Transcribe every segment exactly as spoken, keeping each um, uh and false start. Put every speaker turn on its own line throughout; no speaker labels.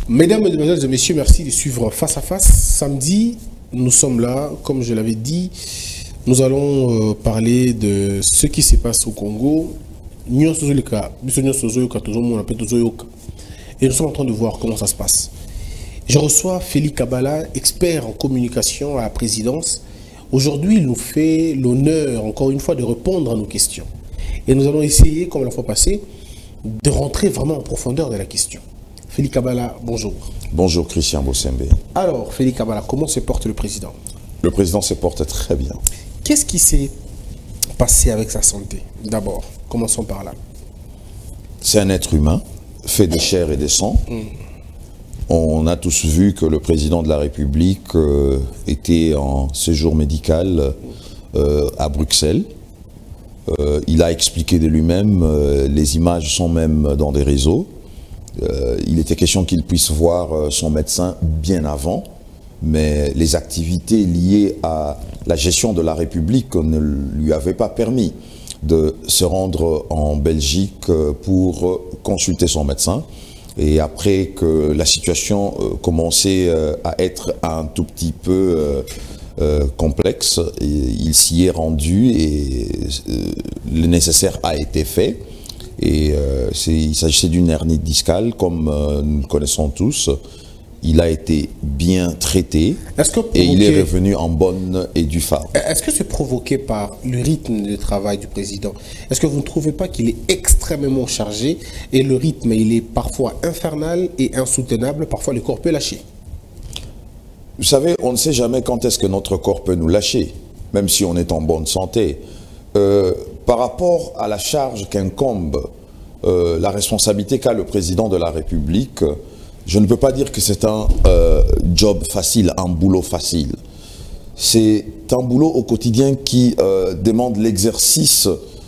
Mesdames, Mesdemoiselles et Messieurs, merci de suivre Face à Face. Samedi, nous sommes là, comme je l'avais dit, nous allons euh, parler de ce qui se passe au Congo. Et nous sommes en train de voir comment ça se passe. Je reçois Félix Kabala, expert en communication à la présidence. Aujourd'hui, il nous fait l'honneur, encore une fois, de répondre à nos questions. Et nous allons essayer, comme la fois passée, de rentrer vraiment en profondeur de la question. Félix Kabala, bonjour.
Bonjour Christian Bossembe.
Alors, Félix Kabala, comment se porte le président?
Le président se porte très bien.
Qu'est-ce qui s'est passé avec sa santé? D'abord, commençons par là.
C'est un être humain, fait de chair et de sang. Mm. On a tous vu que le président de la République euh, était en séjour médical euh, à Bruxelles. Euh, il a expliqué de lui-même, euh, les images sont même dans des réseaux. Euh, il était question qu'il puisse voir euh, son médecin bien avant, mais les activités liées à la gestion de la République ne lui avaient pas permis de se rendre en Belgique pour consulter son médecin. Et après que la situation euh, commençait euh, à être un tout petit peu euh, euh, complexe, et il s'y est rendu et euh, le nécessaire a été fait. Et euh, il s'agissait d'une hernie discale, comme euh, nous le connaissons tous. Il a été bien traité et il est revenu en bonne et due forme.
Est-ce que c'est provoqué par le rythme de travail du président? Est-ce que vous ne trouvez pas qu'il est extrêmement chargé et le rythme, il est parfois infernal et insoutenable, parfois le corps peut lâcher?
Vous savez, on ne sait jamais quand est-ce que notre corps peut nous lâcher, même si on est en bonne santé. Euh, par rapport à la charge qu'incombe euh, la responsabilité qu'a le président de la République, je ne peux pas dire que c'est un euh, job facile, un boulot facile. C'est un boulot au quotidien qui euh, demande l'exercice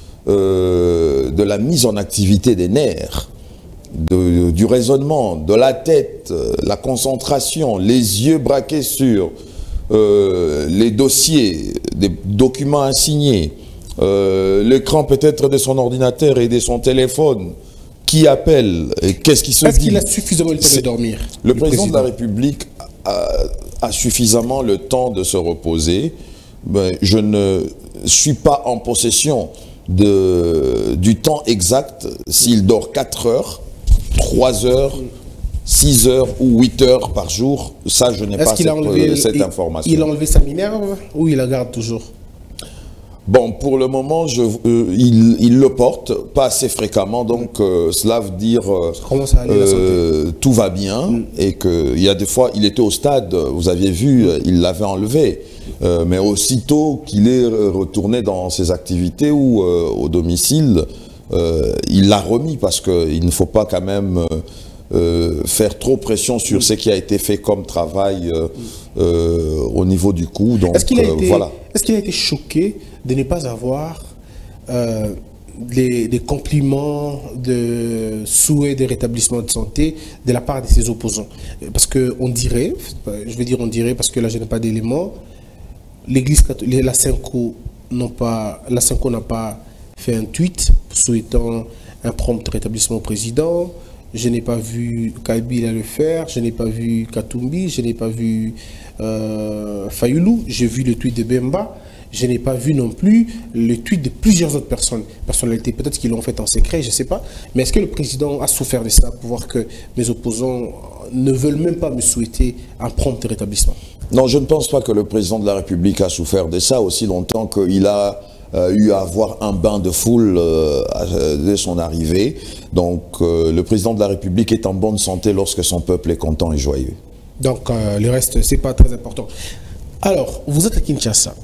euh, de la mise en activité des nerfs, de, du raisonnement, de la tête, la concentration, les yeux braqués sur euh, les dossiers, des documents à signer, euh, l'écran peut-être de son ordinateur et de son téléphone. Qui appelle et qu'est-ce qui se dit?
Est-ce qu'il a suffisamment le temps de dormir?
Le, le président, président de la République a, a suffisamment le temps de se reposer. Mais je ne suis pas en possession de, du temps exact s'il dort quatre heures, trois heures, six heures ou huit heures par jour. Ça, je n'ai pas cette, enlevé, cette
il,
information.
Il a enlevé sa Minerve ou il la garde toujours?
Bon, pour le moment, je, euh, il, il le porte, pas assez fréquemment, donc euh, cela veut dire euh,
ça aller,
euh, tout va bien, mm. et qu'il y a des fois, il était au stade, vous aviez vu, il l'avait enlevé, euh, mais aussitôt qu'il est retourné dans ses activités ou euh, au domicile, euh, il l'a remis parce qu'il ne faut pas quand même euh, faire trop pression sur mm. ce qui a été fait comme travail euh, euh, au niveau du cou. Donc
est-ce qu'il a,
euh,
été,
voilà.
Est-ce qu'il a été choqué de ne pas avoir euh, des, des compliments, de souhaits de rétablissement de santé de la part de ses opposants? Parce qu'on dirait, je vais dire on dirait parce que là je n'ai pas d'éléments, l'église catholique, la Cinco n'a pas, la Cinco n'a pas fait un tweet souhaitant un prompt rétablissement au président. Je n'ai pas vu Kabila le faire, je n'ai pas vu Katumbi, je n'ai pas vu euh, Fayoulou, j'ai vu le tweet de Bemba. Je n'ai pas vu non plus le tweet de plusieurs autres personnes, personnalités, peut-être qu'ils l'ont fait en secret, je ne sais pas. Mais est-ce que le président a souffert de ça pour voir que mes opposants ne veulent même pas me souhaiter un prompt rétablissement?
Non, je ne pense pas que le président de la République a souffert de ça aussi longtemps qu'il a euh, eu à avoir un bain de foule euh, dès son arrivée. Donc euh, le président de la République est en bonne santé lorsque son peuple est content et joyeux.
Donc euh, le reste, ce n'est pas très important. Alors, vous êtes à Kinshasa.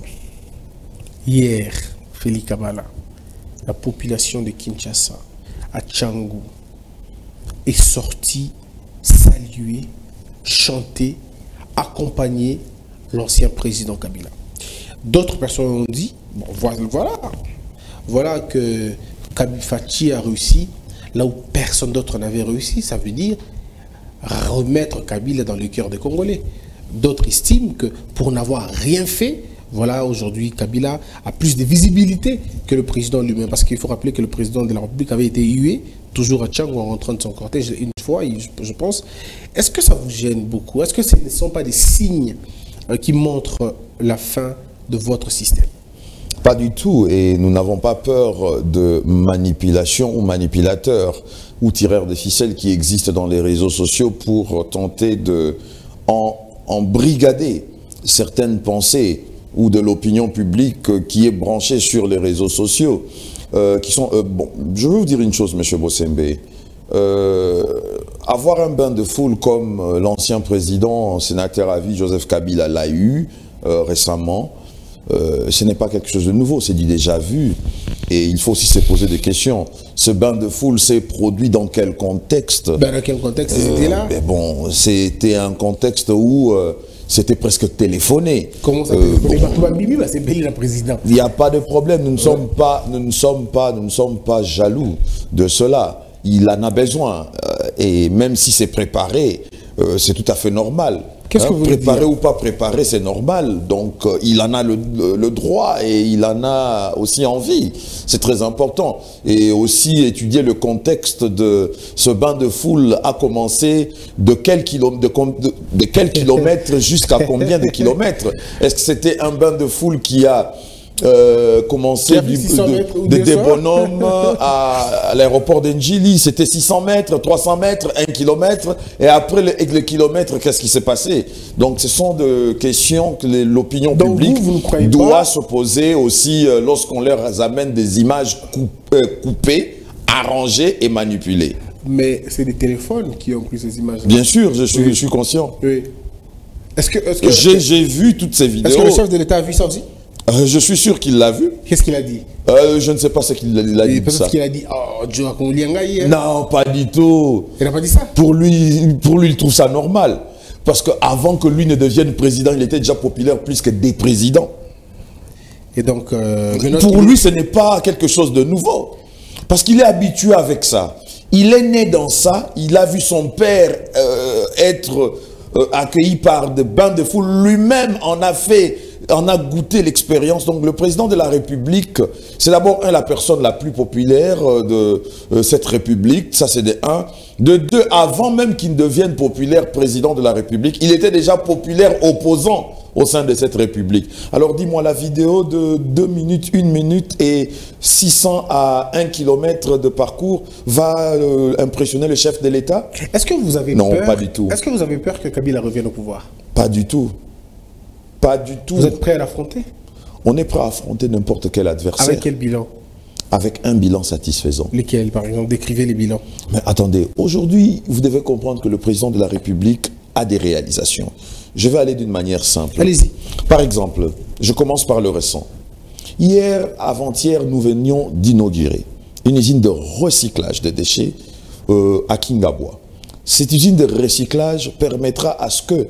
Hier, Félix Kabala, la population de Kinshasa, à Tchangou, est sortie saluer, chanter, accompagner l'ancien président Kabila. D'autres personnes ont dit, bon, voilà, voilà que Fachi a réussi, là où personne d'autre n'avait réussi, ça veut dire remettre Kabila dans le cœur des Congolais. D'autres estiment que pour n'avoir rien fait, voilà, aujourd'hui, Kabila a plus de visibilité que le président lui-même. Parce qu'il faut rappeler que le président de la République avait été hué, toujours à Tchang, en rentrant de son cortège, une fois. fois, je, je pense. Est-ce que ça vous gêne beaucoup? Est-ce que ce ne sont pas des signes euh, qui montrent la fin de votre système?
Pas du tout, et nous n'avons pas peur de manipulation ou manipulateurs ou tireurs de ficelles qui existent dans les réseaux sociaux pour tenter de en, en brigader certaines pensées ou de l'opinion publique qui est branchée sur les réseaux sociaux. Euh, qui sont, euh, bon, je veux vous dire une chose, M. Bossembe. Euh, avoir un bain de foule comme euh, l'ancien président, sénateur à vie, Joseph Kabila l'a eu euh, récemment, euh, ce n'est pas quelque chose de nouveau, c'est du déjà vu. Et il faut aussi se poser des questions. Ce bain de foule s'est produit dans quel contexte?
Ben, dans quel contexte euh, c'était là?
Mais bon, c'était un contexte où euh, c'était presque téléphoné.
Comment ça euh, téléphoné? Bon, c'est Béli la présidente.
Il n'y a pas de problème. Nous ne
ouais.
sommes pas, nous ne sommes pas, nous ne sommes pas jaloux de cela. Il en a besoin. Euh, et même si c'est préparé, euh, c'est tout à fait normal.
Qu'est-ce
hein,
que vous
préparé
dire?
ou pas préparé, c'est normal. Donc, euh, il en a le, le, le droit et il en a aussi envie. C'est très important. Et aussi étudier le contexte de ce bain de foule a commencé de quel, kilo, de, de, de quel kilomètre jusqu'à combien de kilomètres? Est-ce que c'était un bain de foule qui a Euh, commencer du, de, de des bonhommes à, à l'aéroport d'Enjili, c'était six cents mètres, trois cents mètres, un kilomètre, et après le, le kilomètre, qu'est-ce qui s'est passé? Donc ce sont des questions que l'opinion publique
vous, vous
doit se poser aussi euh, lorsqu'on leur amène des images coup, euh, coupées, arrangées et manipulées.
Mais c'est des téléphones qui ont pris ces images.
Bien sûr, je suis,
oui.
je suis conscient.
Oui. Est-ce que, est-ce que,
j'ai, j'ai vu toutes ces vidéos.
Est-ce que le chef de l'État a vu ça aussi?
Euh, je suis sûr qu'il l'a vu.
Qu'est-ce qu'il a dit?
euh, Je ne sais pas ce qu'il a, a dit.
Peut-être qu'il a dit oh, Dieu a hein.
Non, pas du tout.
Il n'a pas dit ça?
Pour lui, pour lui, il trouve ça normal. Parce qu'avant que lui ne devienne président, il était déjà populaire plus que des présidents.
Et donc, euh,
pour lui, ce n'est pas quelque chose de nouveau. Parce qu'il est habitué avec ça. Il est né dans ça. Il a vu son père euh, être euh, accueilli par des bains de foule. Lui-même en a fait... on a goûté l'expérience. Donc le président de la République, c'est d'abord un, la personne la plus populaire de euh, cette République, ça c'est de un. De deux, avant même qu'il ne devienne populaire président de la République, il était déjà populaire opposant au sein de cette République. Alors dis-moi, la vidéo de deux minutes, une minute et six cents à un kilomètre de parcours va euh, impressionner le chef de l'État?
Est-ce que vous avez
non,
peur?
Non, pas du tout.
Est-ce que vous avez peur que Kabila revienne au pouvoir?
Pas du tout. Pas du tout.
Vous êtes prêt à l'affronter?
On est prêt à affronter n'importe quel adversaire.
Avec quel bilan?
Avec un bilan satisfaisant.
Lesquels, par exemple? Décrivez les bilans.
Mais attendez, aujourd'hui, vous devez comprendre que le président de la République a des réalisations. Je vais aller d'une manière simple.
Allez-y.
Par exemple, je commence par le récent. Hier, avant-hier, nous venions d'inaugurer une usine de recyclage des déchets euh, à Kingabwa. Cette usine de recyclage permettra à ce que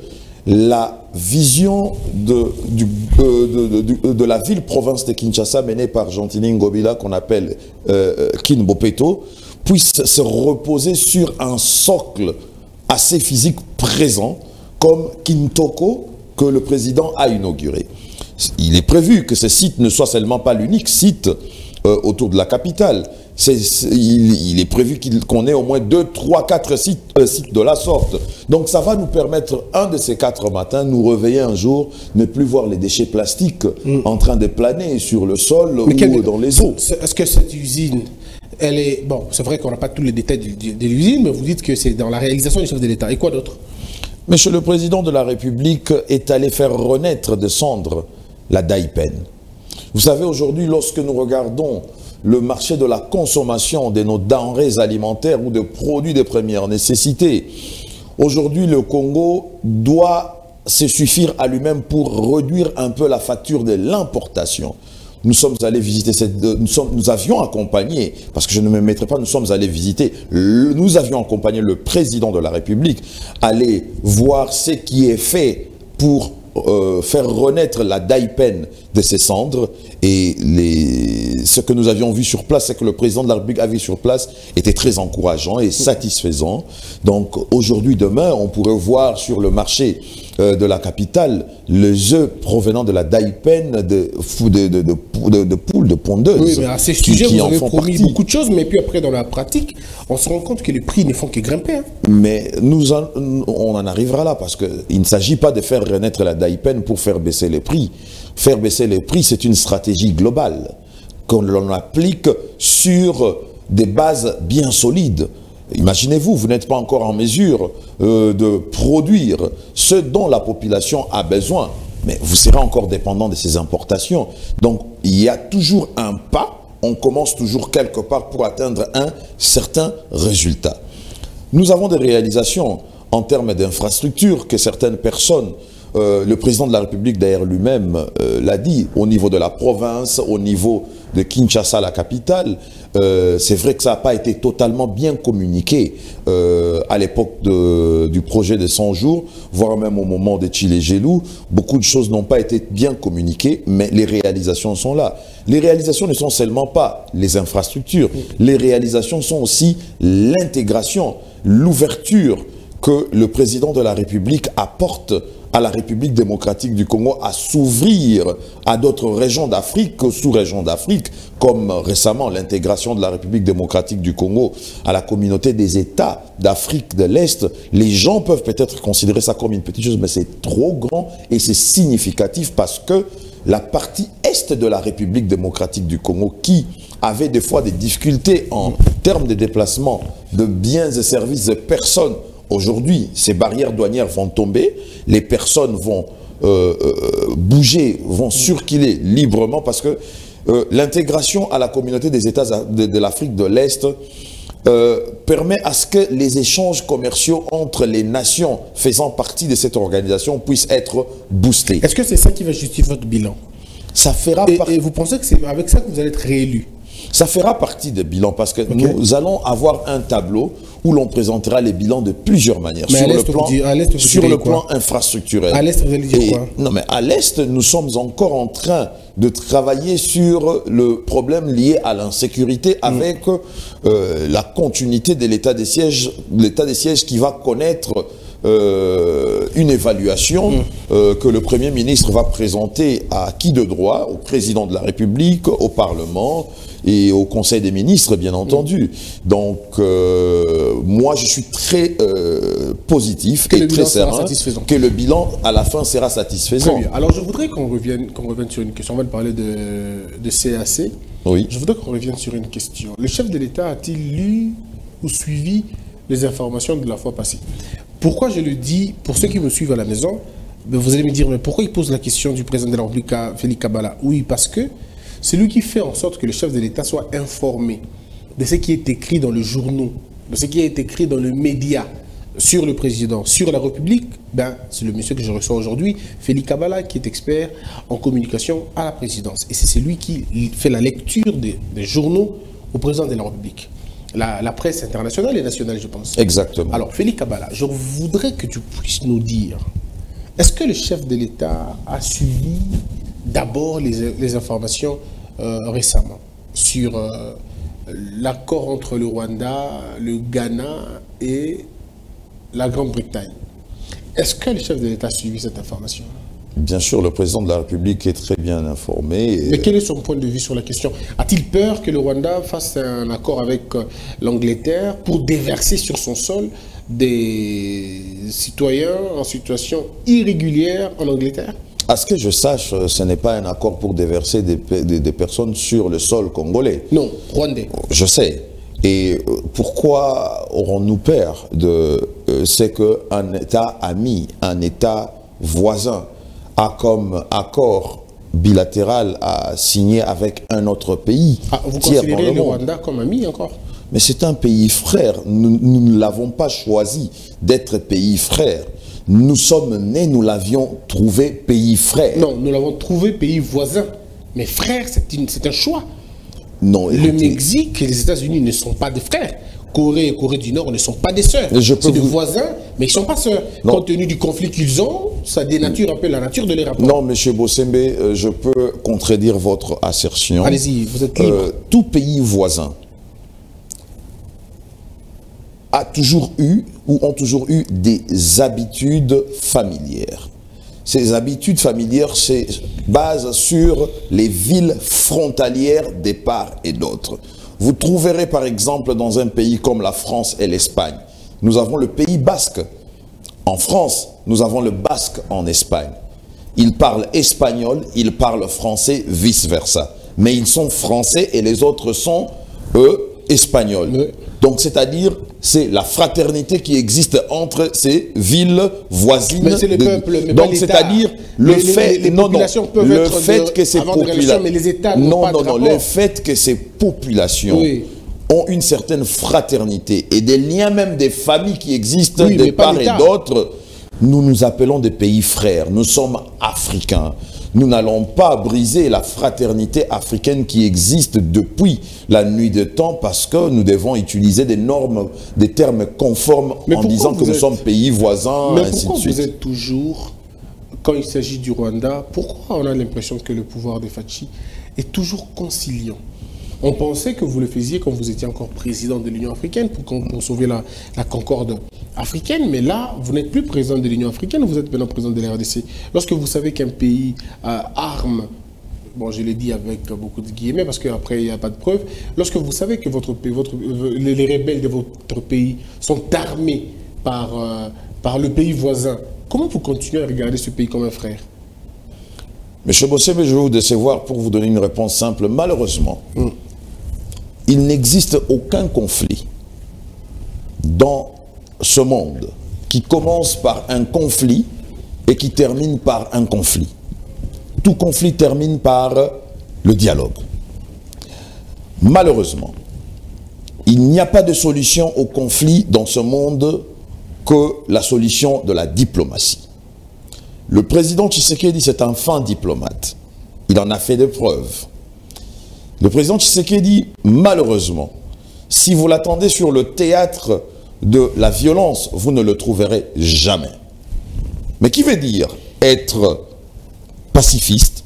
la vision de, du, euh, de, de, de, de la ville-province de Kinshasa menée par Gentili Ngobila, qu'on appelle euh, Kin Bopeto, puisse se reposer sur un socle assez physique présent, comme Kintoko, que le président a inauguré. Il est prévu que ce site ne soit seulement pas l'unique site euh, autour de la capitale. C'est, c'est, il, il est prévu qu'il, qu'on ait au moins deux, trois, quatre sites, euh, sites de la sorte. Donc ça va nous permettre, un de ces quatre matins, nous réveiller un jour, ne plus voir les déchets plastiques mm. en train de planer sur le sol mais ou quel, dans les eaux.
Est-ce que cette usine, elle est... Bon, c'est vrai qu'on n'a pas tous les détails de, de, de l'usine, mais vous dites que c'est dans la réalisation du chef de l'État. Et quoi d'autre?
Monsieur le Président de la République est allé faire renaître de cendres la Daipen. Vous savez, aujourd'hui, lorsque nous regardons le marché de la consommation de nos denrées alimentaires ou de produits de première nécessité, aujourd'hui, le Congo doit se suffire à lui-même pour réduire un peu la facture de l'importation. Nous sommes allés visiter cette... Nous, sommes, nous avions accompagné, parce que je ne me mettrai pas, nous sommes allés visiter, le, nous avions accompagné le président de la République, aller voir ce qui est fait pour euh, faire renaître la Daipen de ses cendres. Et les, ce que nous avions vu sur place, c'est que le président de la République avait sur place, était très encourageant et satisfaisant. Donc aujourd'hui, demain, on pourrait voir sur le marché euh, de la capitale, les œufs provenant de la Daipen, de, de, de, de, de, de poules, de pondeuses.
Oui, mais à ces sujets, vous avez promis partie. beaucoup de choses, mais puis après, dans la pratique, on se rend compte que les prix ne font que grimper. Hein.
Mais nous en, on en arrivera là, parce qu'il ne s'agit pas de faire renaître la Daipen pour faire baisser les prix. Faire baisser les prix, c'est une stratégie globale qu'on l'on applique sur des bases bien solides. Imaginez-vous, vous n'êtes pas encore en mesure euh, de produire ce dont la population a besoin, mais vous serez encore dépendant de ces importations. Donc, il y a toujours un pas, on commence toujours quelque part pour atteindre un certain résultat. Nous avons des réalisations en termes d'infrastructures que certaines personnes, euh, le président de la République d'ailleurs lui-même euh, l'a dit, au niveau de la province, au niveau de Kinshasa, la capitale, euh, c'est vrai que ça n'a pas été totalement bien communiqué euh, à l'époque du projet des cent jours, voire même au moment de Tchilé-Gelou. Beaucoup de choses n'ont pas été bien communiquées, mais les réalisations sont là. Les réalisations ne sont seulement pas les infrastructures, les réalisations sont aussi l'intégration, l'ouverture que le président de la République apporte à la République démocratique du Congo à s'ouvrir à d'autres régions d'Afrique, sous-régions d'Afrique, comme récemment l'intégration de la République démocratique du Congo à la communauté des États d'Afrique de l'Est. Les gens peuvent peut-être considérer ça comme une petite chose, mais c'est trop grand et c'est significatif parce que la partie Est de la République démocratique du Congo, qui avait des fois des difficultés en termes de déplacement de biens et services de personnes, aujourd'hui, ces barrières douanières vont tomber, les personnes vont euh, euh, bouger, vont circuler librement parce que euh, l'intégration à la communauté des États de, de l'Afrique de l'Est euh, permet à ce que les échanges commerciaux entre les nations faisant partie de cette organisation puissent être boostés.
Est-ce que c'est ça qui va justifier votre bilan?
Ça fera
et,
par...
et vous pensez que c'est avec ça que vous allez être réélu?
Ça fera partie des bilans parce que okay. nous allons avoir un tableau où l'on présentera les bilans de plusieurs manières.
Mais
sur le
vous
plan,
dire, à l'Est,
sur le plan infrastructurel.
À l'Est, vous allez dire
Et,
quoi?
Non, mais à l'Est, nous sommes encore en train de travailler sur le problème lié à l'insécurité avec mm. euh, la continuité de l'état des sièges, l'état des sièges qui va connaître Euh, une évaluation mmh. euh, que le Premier ministre va présenter à qui de droit, au président de la République, au Parlement et au Conseil des ministres, bien entendu. Mmh. Donc, euh, moi, je suis très euh, positif que et très serein que le bilan, à la fin, sera satisfaisant.
Très bien. Alors, je voudrais qu'on revienne, qu'on revienne sur une question. On va parler de, de C A C.
Oui.
Je voudrais qu'on revienne sur une question. Le chef de l'État a-t-il lu ou suivi les informations de la fois passée? Pourquoi je le dis, pour ceux qui me suivent à la maison, vous allez me dire, mais pourquoi il pose la question du président de la République à Félix Kabala? Oui, parce que c'est lui qui fait en sorte que le chef de l'État soit informé de ce qui est écrit dans le journal, de ce qui est écrit dans le média sur le président, sur la République. Ben, c'est le monsieur que je reçois aujourd'hui, Félix Kabala, qui est expert en communication à la présidence. Et c'est celui qui fait la lecture des, des journaux au président de la République. La, la presse internationale et nationale, je pense.
Exactement.
Alors, Félix Kabala, je voudrais que tu puisses nous dire, est-ce que le chef de l'État a suivi d'abord les, les informations euh, récemment sur euh, l'accord entre le Rwanda, le Ghana et la Grande-Bretagne? Est-ce que le chef de l'État a suivi cette information?
Bien sûr, le président de la République est très bien informé. Et...
Mais quel est son point de vue sur la question? A-t-il peur que le Rwanda fasse un accord avec l'Angleterre pour déverser sur son sol des citoyens en situation irrégulière en Angleterre?
À ce que je sache, ce n'est pas un accord pour déverser des, des, des personnes sur le sol congolais.
Non, rwandais.
Je sais. Et pourquoi aurons-nous peur de euh, ce qu'un État ami, un État voisin, a comme accord bilatéral à signer avec un autre pays?
Ah, vous considérez le Rwanda comme ami encore?
Mais c'est un pays frère. Nous, nous ne l'avons pas choisi d'être pays frère. Nous sommes nés, nous l'avions trouvé pays frère.
Non, nous l'avons trouvé pays voisin. Mais frère, c'est un choix.
Non,
le Mexique et les États-Unis ne sont pas des frères. Corée et Corée du Nord ne sont pas des sœurs. C'est des vous... voisins, mais ils ne sont pas sœurs. Non. Compte tenu du conflit qu'ils ont, ça dénature un peu la nature de les rapports.
Non, M. Bossembe, euh, je peux contredire votre assertion.
Allez-y, vous êtes libre. Euh,
tout pays voisin a toujours eu ou ont toujours eu des habitudes familières. Ces habitudes familières se basent sur les villes frontalières des parts et d'autres. Vous trouverez par exemple dans un pays comme la France et l'Espagne, nous avons le Pays basque. En France, nous avons le basque en Espagne. Ils parlent espagnol, ils parlent français, vice-versa. Mais ils sont français et les autres sont, eux, espagnols. Oui. Donc, c'est-à-dire, c'est la fraternité qui existe entre ces villes voisines.
Mais c'est le peuple, mais
donc, c'est-à-dire, le
les,
fait,
les, les
non, non,
peuvent
le
être
fait
de,
que ces populations,
mais les États
non,
pas
non,
de
non,
rapport.
le fait que ces populations oui. ont une certaine fraternité et des liens même des familles qui existent oui, de part et d'autre, nous nous appelons des pays frères, nous sommes africains. Nous n'allons pas briser la fraternité africaine qui existe depuis la nuit de temps parce que nous devons utiliser des normes, des termes conformes mais en disant que êtes... nous sommes pays voisins,
mais
ainsi de suite.
Vous êtes toujours, quand il s'agit du Rwanda, pourquoi on a l'impression que le pouvoir de Faci est toujours conciliant? On pensait que vous le faisiez quand vous étiez encore président de l'Union africaine pour, pour sauver la, la concorde africaine, mais là, vous n'êtes plus président de l'Union africaine, vous êtes maintenant président de la R D C. Lorsque vous savez qu'un pays euh, arme, bon, je l'ai dit avec beaucoup de guillemets parce qu'après, il n'y a pas de preuves, lorsque vous savez que votre pays, votre, les, les rebelles de votre pays sont armés par, euh, par le pays voisin, comment vous continuez à regarder ce pays comme un frère?
Monsieur Bossé, je vais vous décevoir pour vous donner une réponse simple. Malheureusement, mm. il n'existe aucun conflit dans ce monde qui commence par un conflit et qui termine par un conflit. Tout conflit termine par le dialogue. Malheureusement, il n'y a pas de solution au conflit dans ce monde que la solution de la diplomatie. Le président Tshisekedi, c'est un fin diplomate. Il en a fait des preuves. Le président Tshisekedi, malheureusement, si vous l'attendez sur le théâtre de la violence, vous ne le trouverez jamais. Mais qui veut dire être pacifiste,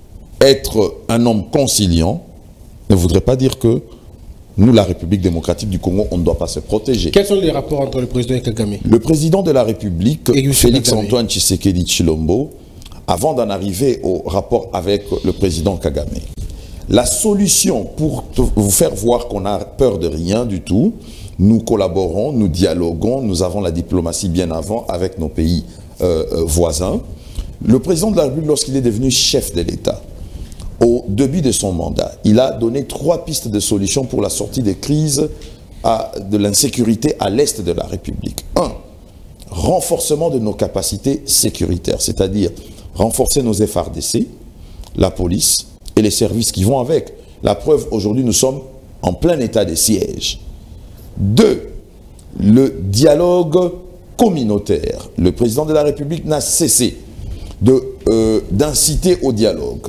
être un homme conciliant, ne voudrait pas dire que nous, la République démocratique du Congo, on ne doit pas se protéger.
Quels sont les rapports entre le président et Kagame?
Le président de la République, Félix-Antoine Tshisekedi Tshilombo, avant d'en arriver au rapport avec le président Kagame, la solution pour vous faire voir qu'on a peur de rien du tout, nous collaborons, nous dialoguons, nous avons la diplomatie bien avant avec nos pays euh, euh, voisins. Le président de la République, lorsqu'il est devenu chef de l'État, au début de son mandat, il a donné trois pistes de solutions pour la sortie des crises à, de l'insécurité à l'est de la République. Un, renforcement de nos capacités sécuritaires, c'est-à-dire renforcer nos F R D C, la police et les services qui vont avec. La preuve, aujourd'hui, nous sommes en plein état de siège. Deux, le dialogue communautaire. Le président de la République n'a cessé de, euh, d'inciter au dialogue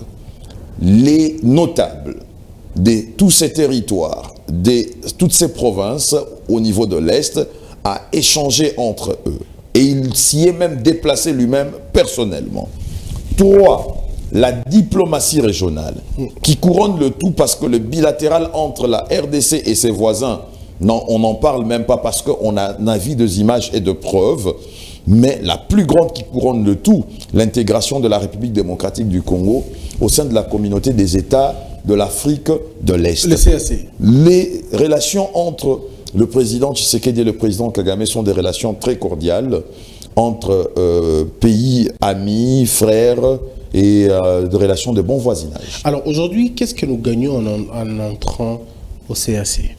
les notables de tous ces territoires, de toutes ces provinces au niveau de l'Est, à échanger entre eux. Et il s'y est même déplacé lui-même personnellement. Trois, la diplomatie régionale, qui couronne le tout parce que le bilatéral entre la R D C et ses voisins, non, on n'en parle même pas parce qu'on a un avis de images et de preuves, mais la plus grande qui couronne le tout, l'intégration de la République démocratique du Congo au sein de la communauté des États de l'Afrique de l'Est.
Le C A C.
Les relations entre le président Tshisekedi et le président Kagame sont des relations très cordiales entre euh, pays, amis, frères et euh, des relations de bon voisinage.
Alors aujourd'hui, qu'est-ce que nous gagnons en, en entrant au C A C?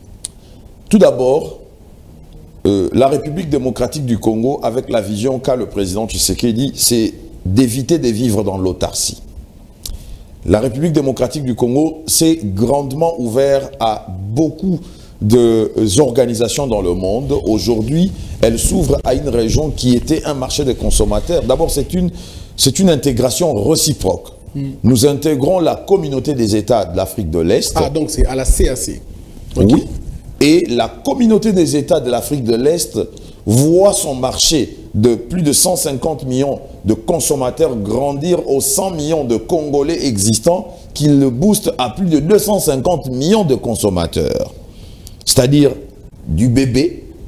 Tout d'abord, euh, la République démocratique du Congo, avec la vision qu'a le président Tshisekedi, c'est d'éviter de vivre dans l'autarcie. La République démocratique du Congo s'est grandement ouverte à beaucoup d'organisations dans le monde. Aujourd'hui, elle s'ouvre à une région qui était un marché des consommateurs. D'abord, c'est une, c'est une intégration réciproque. Mm. Nous intégrons la communauté des États de l'Afrique de l'Est.
Ah, donc c'est à la C A C. Okay.
Oui. Et la communauté des États de l'Afrique de l'Est voit son marché de plus de cent cinquante millions de consommateurs grandir aux cent millions de Congolais existants, qui le boostent à plus de deux cent cinquante millions de consommateurs. C'est-à-dire du bébé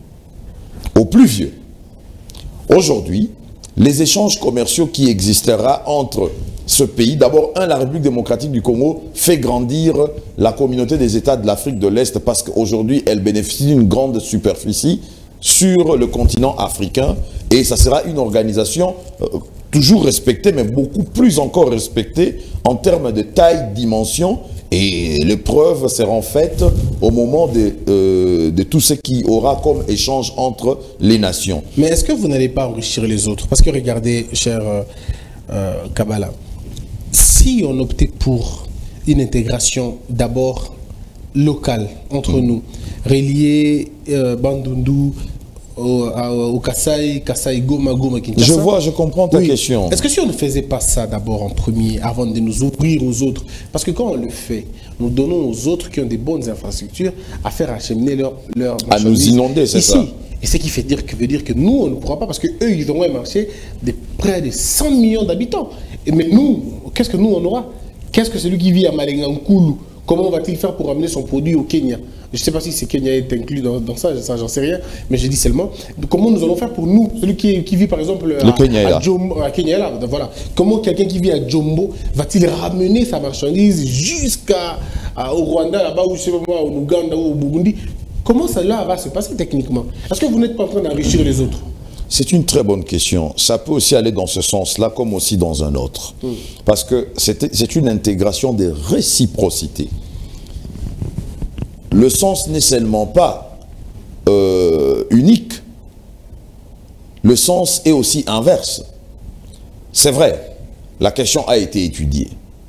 au plus vieux. Aujourd'hui, les échanges commerciaux qui existera entre ce pays, d'abord, un, la République démocratique du Congo fait grandir la communauté des États de l'Afrique de l'Est parce qu'aujourd'hui, elle bénéficie d'une grande superficie sur le continent africain et ça sera une organisation euh, toujours respectée, mais beaucoup plus encore respectée en termes de taille, dimension, et les preuves seront faites au moment de, euh, de tout ce qui aura comme échange entre les nations.
Mais est-ce que vous n'allez pas enrichir les autres? Parce que regardez, cher euh, euh, Kabala, si on optait pour une intégration d'abord locale entre mmh. nous, relier euh, Bandundu au, au Kasaï, Kasaï, Goma, Goma, Kinshasa.
Je vois, je comprends ta oui. question.
Est-ce que si on ne faisait pas ça d'abord en premier, avant de nous ouvrir aux autres, parce que quand on le fait, nous donnons aux autres qui ont des bonnes infrastructures à faire acheminer leur, leur
à nous inonder, c'est ça.
Et ce qui fait dire que, veut dire que nous, on ne pourra pas, parce qu'eux, ils auront un marché de près de cent millions d'habitants. Mais nous, qu'est-ce que nous, on aura? Qu'est-ce que celui qui vit à Malenga-Nkulu, comment va-t-il faire pour amener son produit au Kenya? Je ne sais pas si c'est Kenya est inclus dans, dans ça, ça j'en sais rien, mais je dis seulement, comment nous allons faire pour nous, celui qui, qui vit par exemple à,
Kenya,
à, Jombo, à Kenya, là, voilà. Comment quelqu'un qui vit à Jombo va-t-il ramener sa marchandise jusqu'à au Rwanda, là-bas, ou je sais pas, au Ouganda, ou au Burundi? Comment cela va se passer techniquement? Est-ce que vous n'êtes pas en train d'enrichir les autres?
C'est une très bonne question. Ça peut aussi aller dans ce sens-là, comme aussi dans un autre. Mm. Parce que c'est une intégration des réciprocités. Le sens n'est seulement pas euh, unique, le sens est aussi inverse. C'est vrai, la question a été étudiée.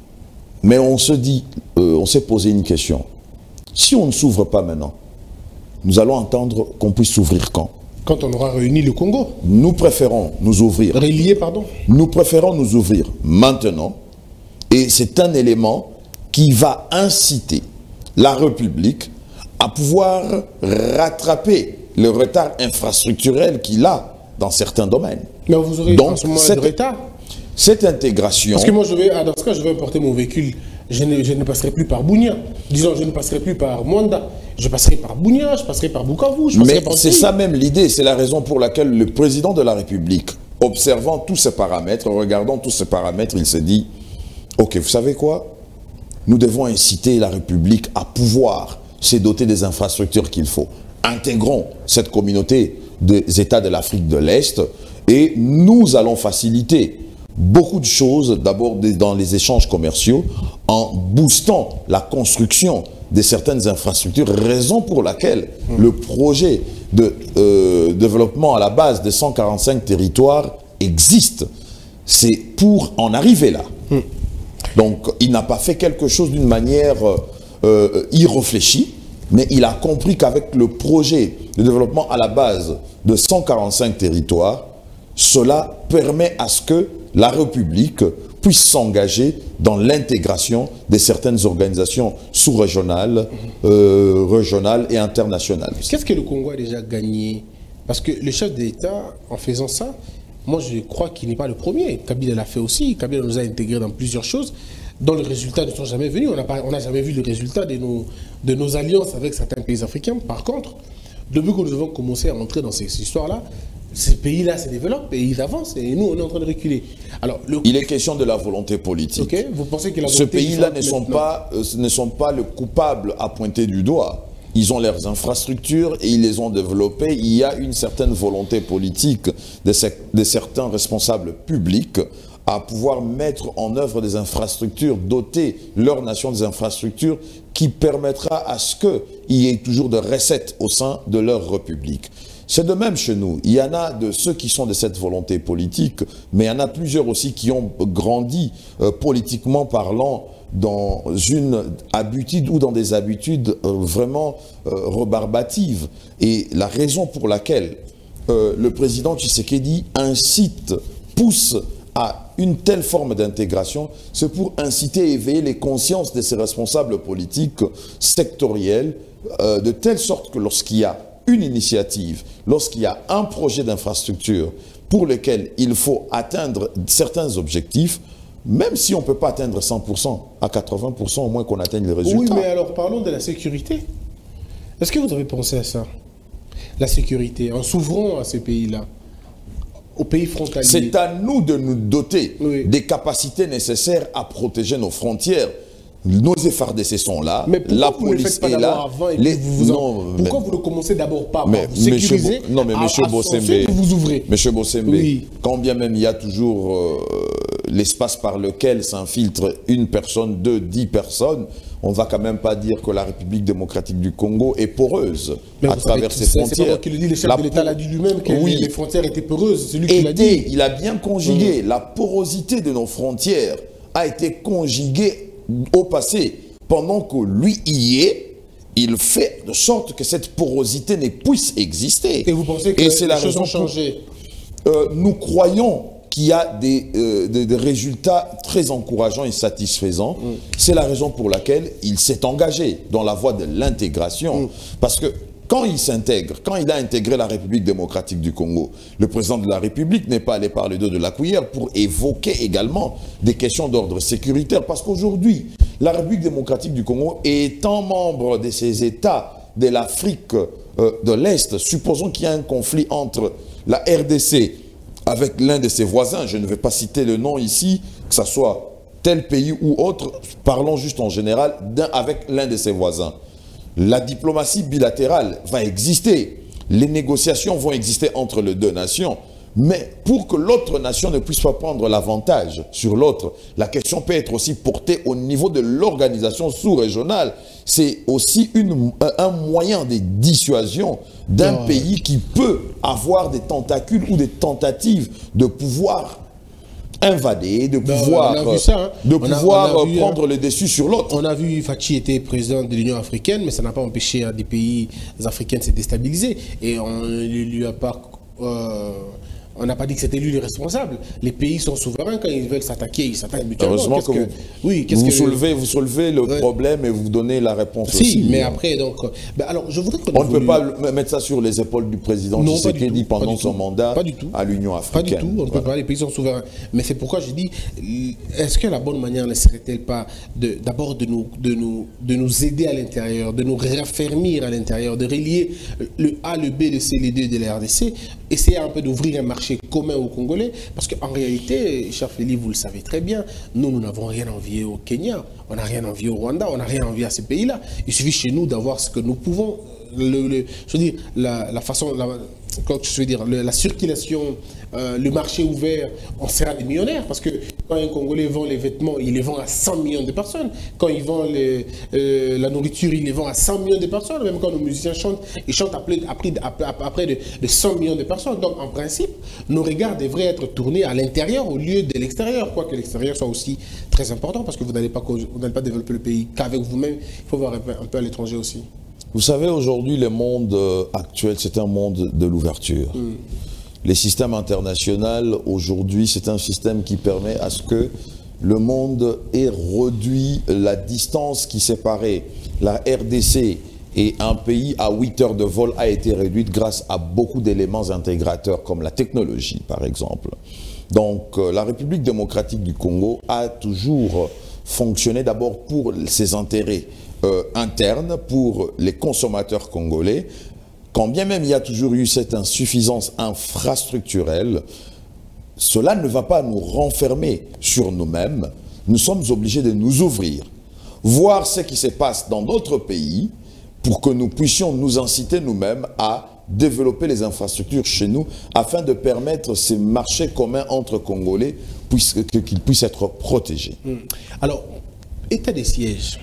Mais on se dit, euh, on s'est posé une question. Si on ne s'ouvre pas maintenant, nous allons entendre qu'on puisse s'ouvrir quand?
Quand on aura réuni le Congo.
Nous préférons nous ouvrir.
Relier, pardon.
Nous préférons nous ouvrir maintenant. Et c'est un élément qui va inciter la République à pouvoir rattraper le retard infrastructurel qu'il a dans certains domaines.
Mais vous aurez
donc
en ce moment
cette,
de retard.
Cette intégration...
Parce que moi, je vais, dans ce cas, je vais importer mon véhicule. Je ne, je ne passerai plus par Bunia. Disons, je ne passerai plus par Mwanda. Je passerai par Bunia, je passerai par Bukavu. Je
Mais c'est ça même l'idée. C'est la raison pour laquelle le président de la République, observant tous ces paramètres, regardant tous ces paramètres, il s'est dit, ok, vous savez quoi? Nous devons inciter la République à pouvoir se doter des infrastructures qu'il faut. Intégrons cette communauté des États de l'Afrique de l'Est et nous allons faciliter beaucoup de choses, d'abord dans les échanges commerciaux, en boostant la construction de certaines infrastructures, raison pour laquelle mmh. le projet de euh, développement à la base de cent quarante-cinq territoires existe. C'est pour en arriver là. Mmh. Donc, il n'a pas fait quelque chose d'une manière euh, irréfléchie, mais il a compris qu'avec le projet de développement à la base de cent quarante-cinq territoires, cela permet à ce que la République puisse s'engager dans l'intégration de certaines organisations sous-régionales, euh, régionales et internationales.
Qu'est-ce que le Congo a déjà gagné? Parce que le chef d'État, en faisant ça, moi je crois qu'il n'est pas le premier. Kabila l'a fait aussi. Kabila nous a intégrés dans plusieurs choses dont les résultats ne sont jamais venus. On n'a pas, on n'a jamais vu le résultat de nos, de nos alliances avec certains pays africains. Par contre, depuis que nous avons commencé à entrer dans ces histoires-là, ces pays-là se développent et ils avancent et nous, on est en train de reculer. Alors, le...
Il est question de la volonté politique.
Okay. Vous pensez que la
Ce pays-là ne, sont pas, euh, ne sont pas le coupable à pointer du doigt. Ils ont leurs infrastructures et ils les ont développées. Il y a une certaine volonté politique de, de certains responsables publics à pouvoir mettre en œuvre des infrastructures, doter leur nation des infrastructures qui permettra à ce qu'il y ait toujours de recettes au sein de leur république. C'est de même chez nous. Il y en a de ceux qui sont de cette volonté politique, mais il y en a plusieurs aussi qui ont grandi euh, politiquement parlant dans une habitude ou dans des habitudes euh, vraiment euh, rebarbatives. Et la raison pour laquelle euh, le président Tshisekedi incite, pousse à une telle forme d'intégration, c'est pour inciter et éveiller les consciences de ces responsables politiques sectoriels, euh, de telle sorte que lorsqu'il y a une initiative, lorsqu'il y a un projet d'infrastructure pour lequel il faut atteindre certains objectifs, même si on ne peut pas atteindre cent pour cent, à quatre-vingts pour cent au moins qu'on atteigne les résultats.
Oui, mais alors parlons de la sécurité. Est-ce que vous avez pensé à ça? la sécurité, en s'ouvrant à ces pays-là, aux pays frontaliers.
C'est à nous de nous doter
oui.
des capacités nécessaires à protéger nos frontières. Nos F A R D C sont là,
mais
la
police vous ne le faites pas
est là.
Avant et
Les...
vous vous en...
non,
pourquoi
mais...
vous ne commencez d'abord pas
mais,
par vous sécuriser
Bo... Non, mais monsieur Bossembe,
vous ouvrez.
Monsieur Bossembe,
oui.
quand bien même il y a toujours euh, l'espace par lequel s'infiltre une personne, deux, dix personnes, on ne va quand même pas dire que la République démocratique du Congo est poreuse
mais
à travers ses frontières.
C'est pas moi qui le dis, le chef
la
de l'État l'a dit lui-même que
oui.
les frontières étaient poreuses, c'est lui qui l'a dit.
Il a bien conjugué. Mmh. La porosité de nos frontières a été conjuguée au passé. Pendant que lui y est, il fait de sorte que cette porosité ne puisse exister.
Et vous pensez que
les
la choses ont changé?
euh, Nous croyons qu'il y a des, euh, des, des résultats très encourageants et satisfaisants. Mm. C'est la raison pour laquelle il s'est engagé dans la voie de l'intégration. Mm. Parce que quand il s'intègre, quand il a intégré la République démocratique du Congo, le président de la République n'est pas allé par le dos de la cuillère pour évoquer également des questions d'ordre sécuritaire. Parce qu'aujourd'hui, la République démocratique du Congo, étant membre de ces États de l'Afrique euh, de l'Est, supposons qu'il y a un conflit entre la R D C avec l'un de ses voisins, je ne vais pas citer le nom ici, que ce soit tel pays ou autre, parlons juste en général, d'un avec l'un de ses voisins. La diplomatie bilatérale va exister, les négociations vont exister entre les deux nations, mais pour que l'autre nation ne puisse pas prendre l'avantage sur l'autre, la question peut être aussi portée au niveau de l'organisation sous-régionale. C'est aussi une, un moyen de dissuasion d'un oh. pays qui peut avoir des tentacules ou des tentatives de pouvoir invader, de pouvoir,
non, ça, hein.
de pouvoir
a, a vu,
prendre hein. le dessus sur l'autre.
On a vu Fachi était président de l'Union africaine, mais ça n'a pas empêché hein, des pays africains de se déstabiliser. Et on ne lui a pas... Euh, on n'a pas dit que c'était lui le responsable. Les pays sont souverains, quand ils veulent s'attaquer, ils s'attaquent mutuellement.
Heureusement que, que vous, oui, vous, que soulevez, vous soulevez le ouais. problème et vous donnez la réponse
si,
aussi.
mais après, donc... Ben alors, je voudrais qu'on
on ne peut pas mettre ça sur les épaules du président Tshisekedi pendant son mandat à l'Union africaine.
Pas du tout, on ne peut pas, les pays sont souverains. Mais c'est pourquoi je dis, est-ce que la bonne manière ne serait-elle pas d'abord de, de, nous, de, nous, de nous aider à l'intérieur, de nous raffermir à l'intérieur, de relier le A, le B, le C, le D de la R D C, essayer un peu d'ouvrir un marché commun aux Congolais, parce qu'en réalité, cher Félix, vous le savez très bien, nous, nous n'avons rien envié au Kenya, on n'a rien envié au Rwanda, on n'a rien envié à ces pays-là. Il suffit chez nous d'avoir ce que nous pouvons, le, le, je veux dire, la, la façon, la, je veux dire, le, la circulation, euh, le marché ouvert, on sera des millionnaires, parce que quand un Congolais vend les vêtements, il les vend à cent millions de personnes. Quand il vend les, euh, la nourriture, il les vend à cent millions de personnes. Même quand nos musiciens chantent, ils chantent après, après, après de, de cent millions de personnes. Donc, en principe, nos regards devraient être tournés à l'intérieur au lieu de l'extérieur. Quoique l'extérieur soit aussi très important, parce que vous n'allez pas, pas développer le pays qu'avec vous-même. Il faut voir un peu, un peu à l'étranger aussi.
Vous savez, aujourd'hui, le monde actuel, c'est un monde de l'ouverture. Mm. Les systèmes internationaux, aujourd'hui, c'est un système qui permet à ce que le monde ait réduit la distance qui séparait la R D C et un pays à huit heures de vol a été réduite grâce à beaucoup d'éléments intégrateurs comme la technologie, par exemple. Donc, euh, la République démocratique du Congo a toujours fonctionné d'abord pour ses intérêts euh, internes, pour les consommateurs congolais. Quand bien même il y a toujours eu cette insuffisance infrastructurelle, cela ne va pas nous renfermer sur nous-mêmes. Nous sommes obligés de nous ouvrir, voir ce qui se passe dans d'autres pays pour que nous puissions nous inciter nous-mêmes à développer les infrastructures chez nous afin de permettre ces marchés communs entre Congolais qu'ils puissent être protégés.
Alors, état des sièges.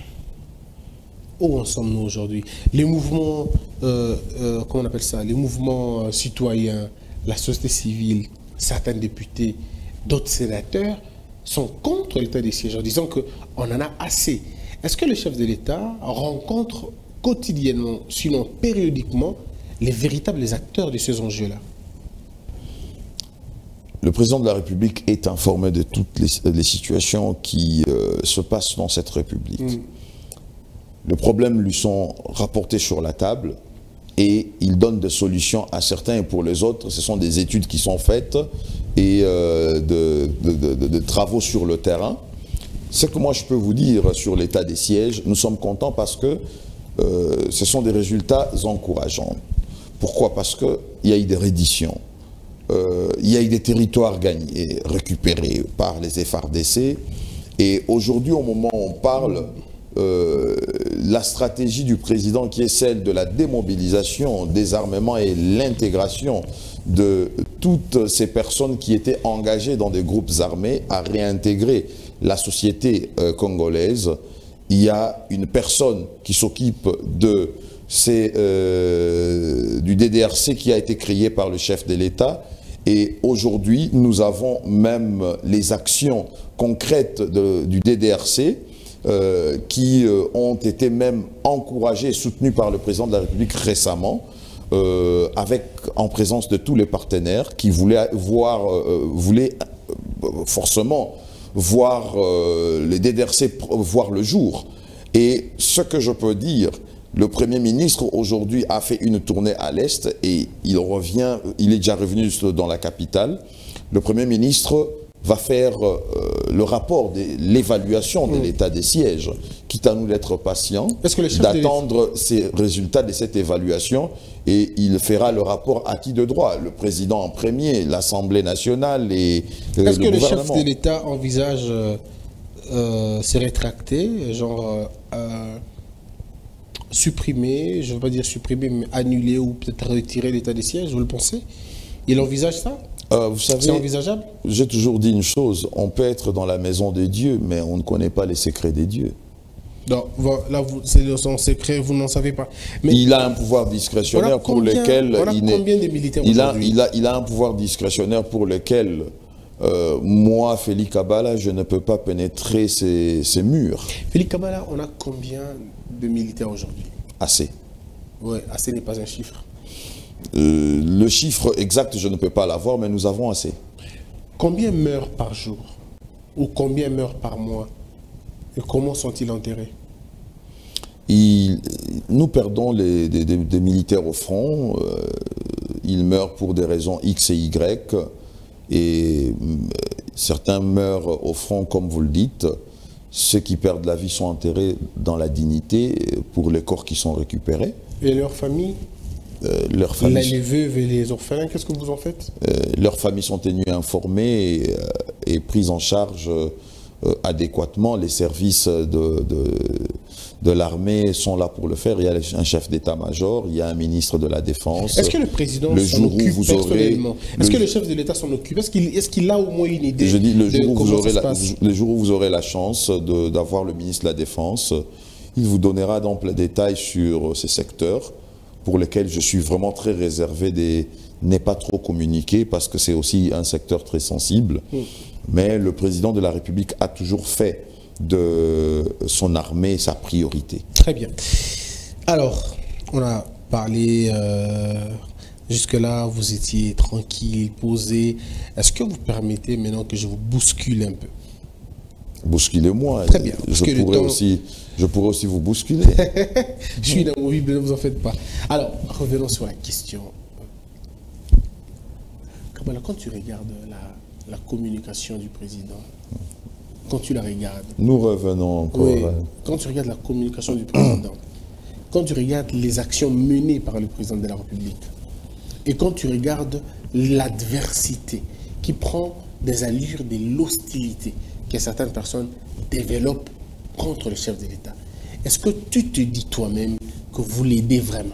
Où en sommes-nous aujourd'hui? Les mouvements, euh, euh, comment on appelle ça? Les mouvements euh, citoyens, la société civile, certains députés, d'autres sénateurs sont contre l'état des sièges en disant qu'on en a assez. Est-ce que le chef de l'État rencontre quotidiennement, sinon périodiquement, les véritables acteurs de ces enjeux-là?
Le président de la République est informé de toutes les, les situations qui euh, se passent dans cette République. Mm. Les problèmes lui sont rapportés sur la table et il donne des solutions à certains et pour les autres. Ce sont des études qui sont faites et euh, de, de, de, de travaux sur le terrain. Ce que moi je peux vous dire sur l'état des sièges, nous sommes contents parce que euh, ce sont des résultats encourageants. Pourquoi? Parce qu'il y a eu des redditions, euh, il y a eu des territoires gagnés, récupérés par les F R D C. Et aujourd'hui, au moment où on parle, euh, la stratégie du président qui est celle de la démobilisation, désarmement et l'intégration de toutes ces personnes qui étaient engagées dans des groupes armés à réintégrer la société euh, congolaise. Il y a une personne qui s'occupe de ces, euh, du D D R C qui a été créé par le chef de l'État. Et aujourd'hui, nous avons même les actions concrètes de, du D D R C euh, qui euh, ont été même encouragées et soutenues par le président de la République récemment, euh, avec, en présence de tous les partenaires qui voulaient, voir, euh, voulaient euh, forcément voir euh, les D D R C voir le jour. Et ce que je peux dire, le Premier ministre aujourd'hui a fait une tournée à l'Est et il revient, il est déjà revenu dans la capitale. Le Premier ministre va faire euh, le rapport de l'évaluation de mmh. l'état des sièges, quitte à nous d'être patients, d'attendre ces résultats de cette évaluation, et il fera le rapport à qui de droit? Le président en premier, l'Assemblée nationale et euh,
Est-ce que
le
le
gouvernement.
chef de l'État envisage euh, euh, se rétracter, genre euh, supprimer, je ne veux pas dire supprimer, mais annuler ou peut-être retirer l'état des sièges, vous le pensez? Il envisage ça?
Euh, vous savez,
c'est envisageable?
J'ai toujours dit une chose, on peut être dans la maison des dieux, mais on ne connaît pas les secrets des dieux.
Non, là, c'est son secret, vous n'en savez pas. Mais
il a un pouvoir discrétionnaire pour
combien,
lequel...
On a
il
combien de militaires
il a,
aujourd'hui?
il, a, il a un pouvoir discrétionnaire pour lequel, euh, moi, Félix Kabala, je ne peux pas pénétrer ces, ces murs.
Félix Kabala, on a combien de militaires aujourd'hui?
Assez.
Oui, assez n'est pas un chiffre.
Euh, le chiffre exact, je ne peux pas l'avoir, mais nous avons assez. Combien
meurent par jour? Ou combien meurent par mois? Et comment sont-ils enterrés?
Il, nous perdons les, des, des, des militaires au front. Euh, ils meurent pour des raisons X et Y. Et euh, certains meurent au front, comme vous le dites. Ceux qui perdent la vie sont enterrés dans la dignité pour les corps qui sont récupérés.
Et leurs familles?
Euh, leurs familles,
les veuves et les orphelins, qu'est-ce que vous en faites?
euh, Leurs familles sont tenues informées et, euh, et prises en charge euh, adéquatement. Les services de, de, de l'armée sont là pour le faire. Il y a un chef d'état-major, il y a un ministre de la Défense.
Est-ce que le président s'en occupe personnellement? Est-ce que le chef de l'État s'en occupe? Est-ce qu'il est qu'il a au moins une idée?
Je dis, le jour,
de
où vous aurez la,
passe?
le jour où vous aurez la chance d'avoir le ministre de la Défense, il vous donnera d'amples détails sur ces secteurs, pour lesquels je suis vraiment très réservé des n'est pas trop communiqué, parce que c'est aussi un secteur très sensible. Mmh. Mais le président de la République a toujours fait de son armée sa priorité.
Très bien. Alors, on a parlé, euh, jusque-là, vous étiez tranquille, posé. Est-ce que vous permettez maintenant que je vous bouscule un peu?
Bousculez-moi.
Très bien.
Je pourrais, temps... aussi, je pourrais aussi vous bousculer.
Je suis inamovible, ne vous en faites pas. Alors, revenons sur la question. Quand tu regardes la, la communication du président, quand tu la regardes...
Nous revenons encore.
Oui, quand tu regardes la communication du président, quand tu regardes les actions menées par le président de la République, et quand tu regardes l'adversité qui prend des allures de l'hostilité que certaines personnes développent contre le chef de l'État, est-ce que tu te dis toi-même que vous l'aidez vraiment?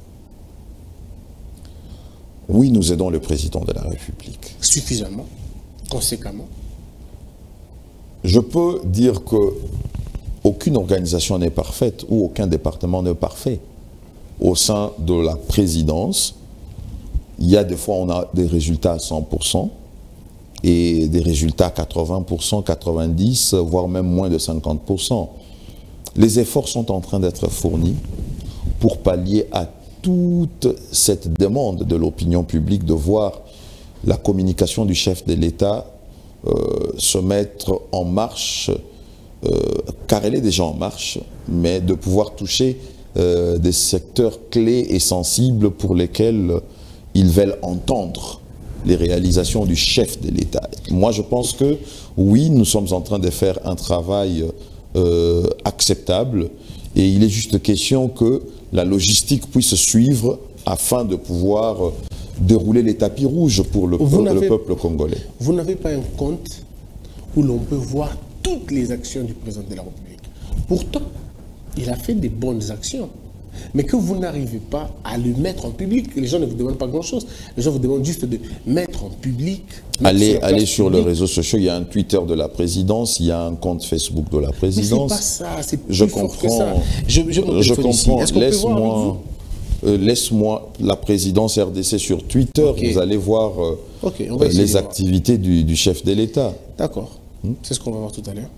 Oui, nous aidons le président de la République.
Suffisamment? Conséquemment?
Je peux dire que aucune organisation n'est parfaite ou aucun département n'est parfait. Au sein de la présidence, il y a des fois on a des résultats à cent pour cent et des résultats à quatre-vingts pour cent, quatre-vingt-dix pour cent, voire même moins de cinquante pour cent. Les efforts sont en train d'être fournis pour pallier à toute cette demande de l'opinion publique de voir la communication du chef de l'État euh, se mettre en marche, euh, car elle est déjà en marche, mais de pouvoir toucher euh, des secteurs clés et sensibles pour lesquels ils veulent entendre les réalisations du chef de l'État. Moi, je pense que oui, nous sommes en train de faire un travail euh, acceptable, et il est juste question que la logistique puisse suivre afin de pouvoir euh, dérouler les tapis rouges pour le, pe le peuple congolais.
Vous n'avez pas un compte où l'on peut voir toutes les actions du président de la République. Pourtant, il a fait des bonnes actions. Mais que vous n'arrivez pas à le mettre en public. Les gens ne vous demandent pas grand-chose. Les gens vous demandent juste de mettre en public.
Allez sur, allez sur les réseaux sociaux. Il y a un Twitter de la présidence, il y a un compte Facebook de la présidence.
Mais c'est pas ça. C'est plus
je
fort
comprends.
que ça. Je, je,
je comprends. Laisse-moi euh, laisse-moi la présidence R D C sur Twitter. Okay. Vous allez voir euh, okay, euh, les activités du, du chef de l'État.
D'accord. Hmm? C'est ce qu'on va voir tout à l'heure.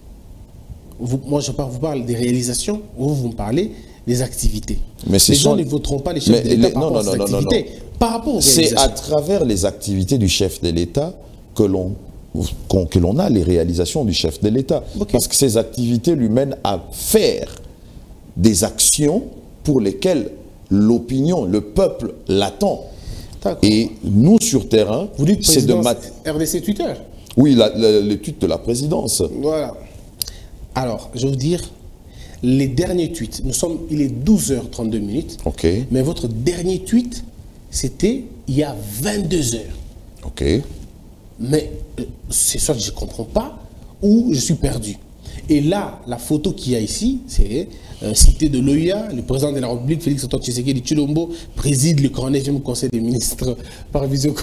Moi, je vous parle des réalisations. Vous, vous me parlez des activités. Mais les gens sont... ne voteront pas les chefs de l'État par rapport aux activités. Par rapport aux
C'est à travers les activités du chef de l'État que l'on qu que l'on a les réalisations du chef de l'État. Okay. Parce que ces activités lui mènent à faire des actions pour lesquelles l'opinion, le peuple l'attend. Et nous, sur terrain,
c'est de mat... R D C Twitter.
Oui, la, la, le tweet de la présidence.
Voilà. Alors, je vais vous dire, les derniers tweets, nous sommes, il est douze heures trente-deux minutes,
okay.
mais votre dernier tweet, c'était il y a vingt-deux heures.
Ok.
Mais c'est soit je ne comprends pas ou je suis perdu. Et là, la photo qu'il y a ici, c'est euh, cité de l'O I A, le président de la République, Félix Antoine Tshisekedi Tshilombo, préside le quarante-neuvième Conseil des ministres par, visio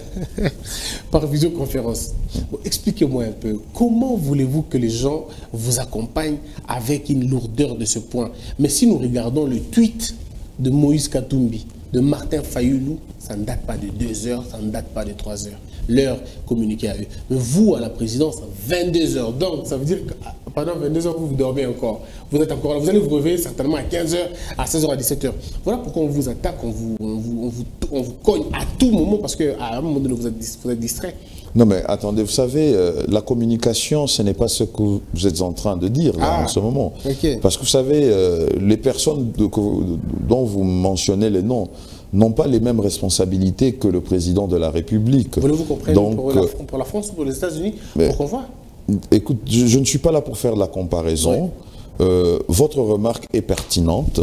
par visioconférence. Bon, expliquez-moi un peu, comment voulez-vous que les gens vous accompagnent avec une lourdeur de ce point? Mais si nous regardons le tweet de Moïse Katumbi, de Martin Fayoulou, ça ne date pas de deux heures, ça ne date pas de trois heures. L'heure communiquée à eux. Mais vous, à la présidence, vingt-deux heures. Donc, ça veut dire que pendant vingt-deux heures, vous, vous dormez encore. Vous êtes encore là. Vous allez vous réveiller certainement à quinze heures, à seize heures, à dix-sept heures. Voilà pourquoi on vous attaque, on vous, on vous, on vous, on vous cogne à tout moment, parce qu'à un moment donné, vous êtes, vous êtes distrait.
Non, mais attendez, vous savez, euh, la communication, ce n'est pas ce que vous êtes en train de dire là, ah, en ce moment.
Okay.
Parce que vous savez, euh, les personnes de, de, dont vous mentionnez les noms n'ont pas les mêmes responsabilités que le président de la République.
Voulez-vous qu'on prenne Donc, pour, la, pour la France ou pour les États-Unis pour qu'on voit?
Écoute, je, je ne suis pas là pour faire la comparaison. Ouais. Euh, votre remarque est pertinente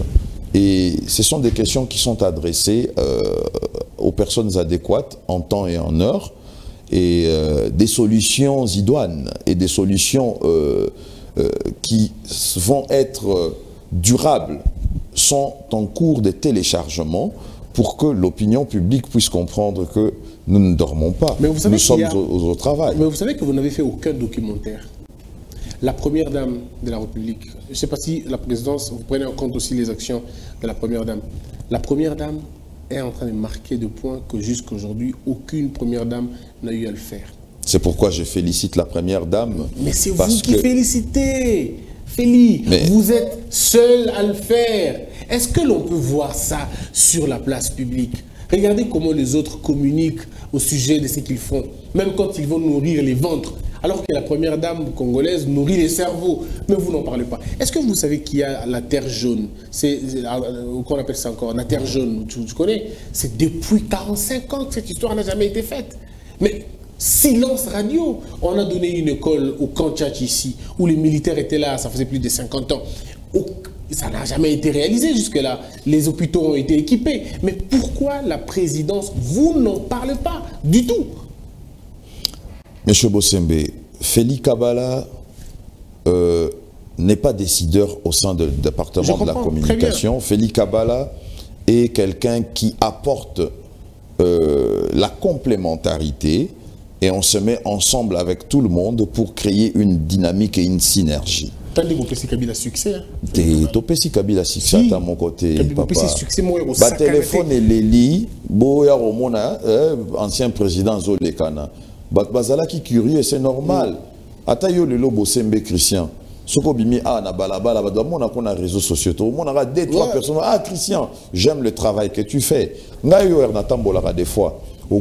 et ce sont des questions qui sont adressées euh, aux personnes adéquates en temps et en heure. Et euh, des solutions idoines et des solutions euh, euh, qui vont être euh, durables sont en cours de téléchargement pour que l'opinion publique puisse comprendre que nous ne dormons pas.
Mais vous savez
nous sommes
a...
au, au travail.
Mais vous savez que vous n'avez fait aucun documentaire. La première dame de la République, je ne sais pas si la présidence, vous prenez en compte aussi les actions de la première dame. La première dame est en train de marquer de points que jusqu'à aujourd'hui, aucune première dame n'a eu à le faire.
C'est pourquoi je félicite la première dame.
Mais c'est vous qui que... félicitez, Félix. Mais... Vous êtes seul à le faire. Est-ce que l'on peut voir ça sur la place publique? Regardez comment les autres communiquent au sujet de ce qu'ils font, même quand ils vont nourrir les ventres, alors que la première dame congolaise nourrit les cerveaux. Mais vous n'en parlez pas. Est-ce que vous savez qu'il y a la terre jaune? C'est, qu'on appelle ça encore, la terre jaune, tu, tu connais? C'est depuis quarante-cinq ans que cette histoire n'a jamais été faite. Mais silence radio. On a donné une école au camp Tchatch ici, où les militaires étaient là, ça faisait plus de cinquante ans. Au, ça n'a jamais été réalisé jusque-là. Les hôpitaux ont été équipés. Mais pourquoi la présidence, vous n'en parlez pas du tout?
Monsieur Bossembe, Félix Kabala euh, n'est pas décideur au sein du département de la communication. Félix Kabala est quelqu'un qui apporte euh, la complémentarité et on se met ensemble avec tout le monde pour créer une dynamique et une synergie.
Tandis que Pessi Kabila succès.
Topesi Kabila succès à mon côté.
Papa. Succès moi au
ba téléphone et Leli, boya romona, ancien président Zolekana. Bat bazala qui curieux c'est normal. Atayo le lobo Sembe Christian. Soko bimi ah na balabala ba do mona kona réseaux sociaux. To mona ra deux trois personnes ah Christian, j'aime le travail que tu fais. Ngayo erna tambola des fois.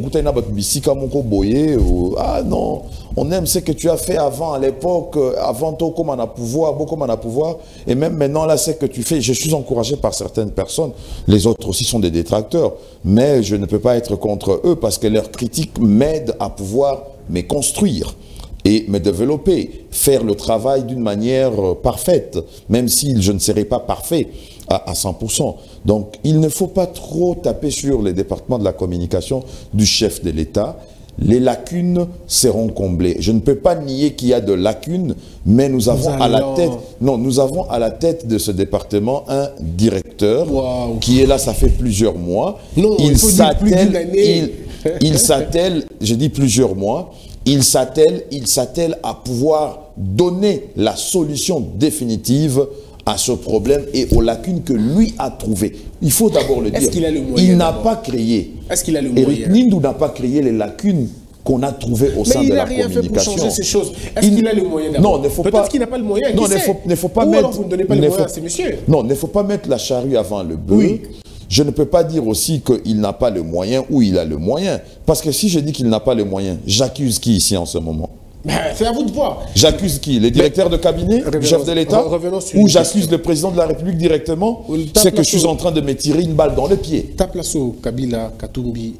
Ah non, on aime ce que tu as fait avant, à l'époque, avant toi, comme on a pouvoir, beaucoup on a pouvoir, et même maintenant, là, ce que tu fais, je suis encouragé par certaines personnes, les autres aussi sont des détracteurs, mais je ne peux pas être contre eux parce que leurs critiques m'aident à pouvoir me construire et me développer, faire le travail d'une manière parfaite, même si je ne serai pas parfait. à, à cent pour cent. Donc, il ne faut pas trop taper sur les départements de la communication du chef de l'État. Les lacunes seront comblées. Je ne peux pas nier qu'il y a de lacunes, mais nous avons à la tête, non, nous avons à la tête de ce département un directeur wow. qui est là, ça fait plusieurs mois.
Non,
il
s'attelle,
il, il s'attelle, je dis plusieurs mois, il s'attelle, il s'attelle à pouvoir donner la solution définitive à ce problème et aux lacunes que lui a trouvées. Il faut d'abord le dire.
Qu'il a le moyen,
il n'a pas créé.
Est-ce qu'il a le
Eric
moyen?
Nindou n'a pas créé les lacunes qu'on a trouvées au sein de la communication.
Mais il n'a rien fait pour changer ces choses. Est-ce qu'il a le moyen
d'abord? Non, ne faut pas.
Peut-être qu'il n'a pas le moyen.
Non, ne faut, ne faut pas
Ou
mettre.
Alors vous ne donnez pas le moyen à ces messieurs.
Non, il ne faut pas mettre la charrue avant le bœuf.
Oui.
Je ne peux pas dire aussi qu'il n'a pas le moyen ou il a le moyen. Parce que si je dis qu'il n'a pas le moyen, j'accuse qui ici en ce moment?
C'est à vous de voir.
J'accuse qui? Les directeurs de cabinet, le chef de l'État? Ou j'accuse le président de la République directement? C'est que je suis en train de me tirer une balle dans le pied.
Ta place au Kabila, Katumbi,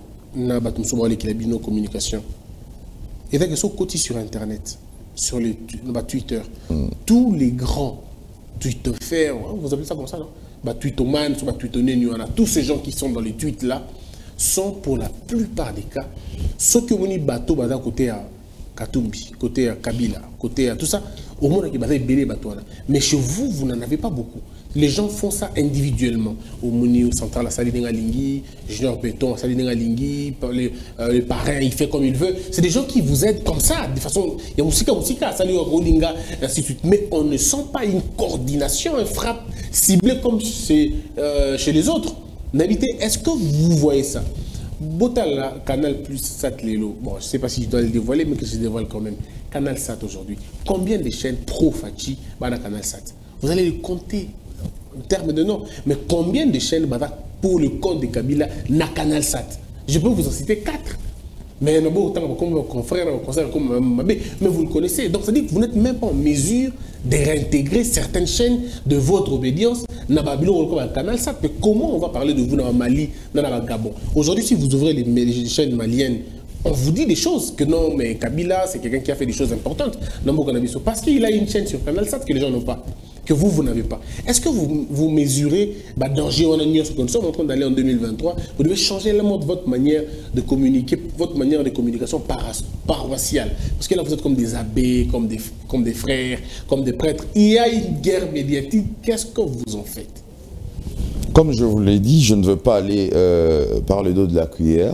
na batumsomo qui a nos communications. Et donc, ils sont cotés sur Internet, sur les Twitter. Mm. Tous les grands tweetofers, vous appelez ça comme ça, non? Bah, tweetoman, bah, tweetonen, tous ces gens qui sont dans les tweets là sont pour la plupart des cas ceux que vous avez bateau bah, côté à Katumbi, côté à Kabila, côté à tout ça, au monde qui va belé bateau là. Mais chez vous, vous n'en avez pas beaucoup. Les gens font ça individuellement. Au Mouni, au central, à Salidinga Lingui, Junior Béton, à Salidinga Lingui, les, euh, les parrains, il fait comme il veut. C'est des gens qui vous aident comme ça, de façon. Il y a Moussika, Moussika, Sali Rolinga, et ainsi de suite. Mais on ne sent pas une coordination, une frappe ciblée comme chez, euh, chez les autres. Nabité, est-ce que vous voyez ça? Botala, Canal Plus Sat Lelo, bon, je ne sais pas si je dois le dévoiler, mais que je dévoile quand même. Canal Sat aujourd'hui. Combien de chaînes pro-Fachi dans Canal Sat? Vous allez les compter en termes de nom. Mais combien de chaînes pour le compte de Kabila na Canal Sat? Je peux vous en citer quatre. Mais comme mon confrère, comme mais vous le connaissez. Donc ça dit que vous n'êtes même pas en mesure de réintégrer certaines chaînes de votre obédience dans le Canal Sat. Mais comment on va parler de vous dans le Mali, dans le Gabon? Aujourd'hui, si vous ouvrez les, les chaînes maliennes, on vous dit des choses que non, mais Kabila, c'est quelqu'un qui a fait des choses importantes dans Bokonabiso. Parce qu'il a une chaîne sur Canal Sat que les gens n'ont pas, que vous, vous n'avez pas. Est-ce que vous, vous mesurez bah, danger on a nous sommes en train d'aller en deux mille vingt-trois, vous devez changer le mode, votre manière de communiquer, votre manière de communication paroissiale. Parce que là, vous êtes comme des abbés, comme des, comme des frères, comme des prêtres. Il y a une guerre médiatique. Qu'est-ce que vous en faites?
Comme je vous l'ai dit, je ne veux pas aller euh, par le dos de la cuillère.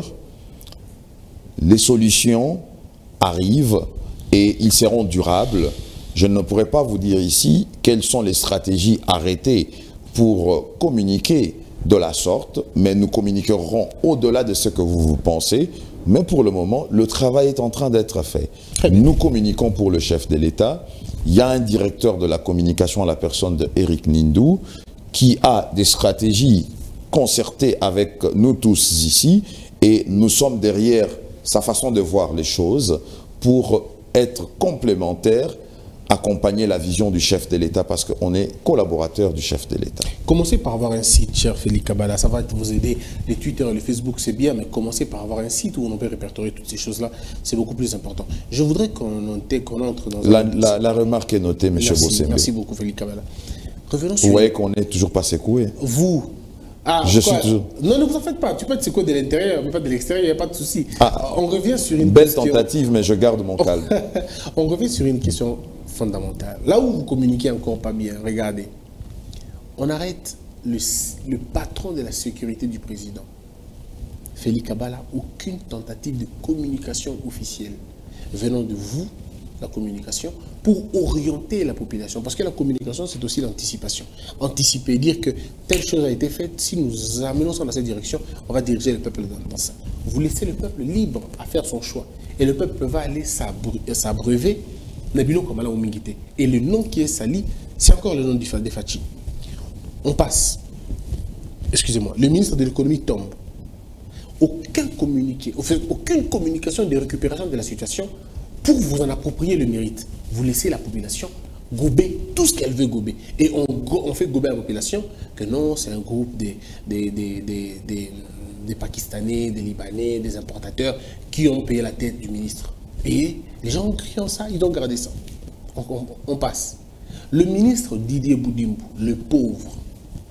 Les solutions arrivent et ils seront durables. Je ne pourrais pas vous dire ici quelles sont les stratégies arrêtées pour communiquer de la sorte, mais nous communiquerons au-delà de ce que vous, vous pensez. Mais pour le moment, le travail est en train d'être fait. Nous communiquons pour le chef de l'État. Il y a un directeur de la communication à la personne de Eric Nindou qui a des stratégies concertées avec nous tous ici et nous sommes derrière sa façon de voir les choses pour être complémentaires, accompagner la vision du chef de l'État parce qu'on est collaborateur du chef de l'État.
Commencez par avoir un site, cher Félix Kabala, ça va vous aider. Les Twitter et le Facebook, c'est bien, mais commencez par avoir un site où on peut répertorier toutes ces choses-là, c'est beaucoup plus important. Je voudrais qu'on qu'on entre dans
la,
un...
La, la remarque est notée, M. Bossembe.
Merci beaucoup, Félix Kabala. Revenons sur...
Vous voyez qu'on est toujours pas secoué.
Vous Ah,
je
quoi?
suis toujours...
Non, ne vous en faites pas. Tu peux être secoué de l'intérieur, mais pas de l'extérieur, il n'y a pas de souci.
Ah,
on revient sur une
belle
question...
tentative, mais je garde mon calme.
On revient sur une question fondamentale. Là où vous communiquez encore pas bien, regardez. On arrête le, le patron de la sécurité du président. Félix Kabala, aucune tentative de communication officielle venant de vous, la communication, pour orienter la population. Parce que la communication, c'est aussi l'anticipation. Anticiper, dire que telle chose a été faite, si nous amenons ça dans cette direction, on va diriger le peuple dans, dans ça. Vous laissez le peuple libre à faire son choix. Et le peuple va aller s'abreuver, et le nom qui est sali, c'est encore le nom du Fachi. On passe. Excusez-moi. Le ministre de l'économie tombe. Aucun communiqué, aucune communication de récupération de la situation pour vous en approprier le mérite. Vous laissez la population gober tout ce qu'elle veut gober. Et on, on fait gober à la population que non, c'est un groupe des, des, des, des, des, des Pakistanais, des Libanais, des importateurs qui ont payé la tête du ministre. Et les gens ont crié en ça, ils ont gardé ça. On, on, on passe. Le ministre Didier Boudimbo, le pauvre,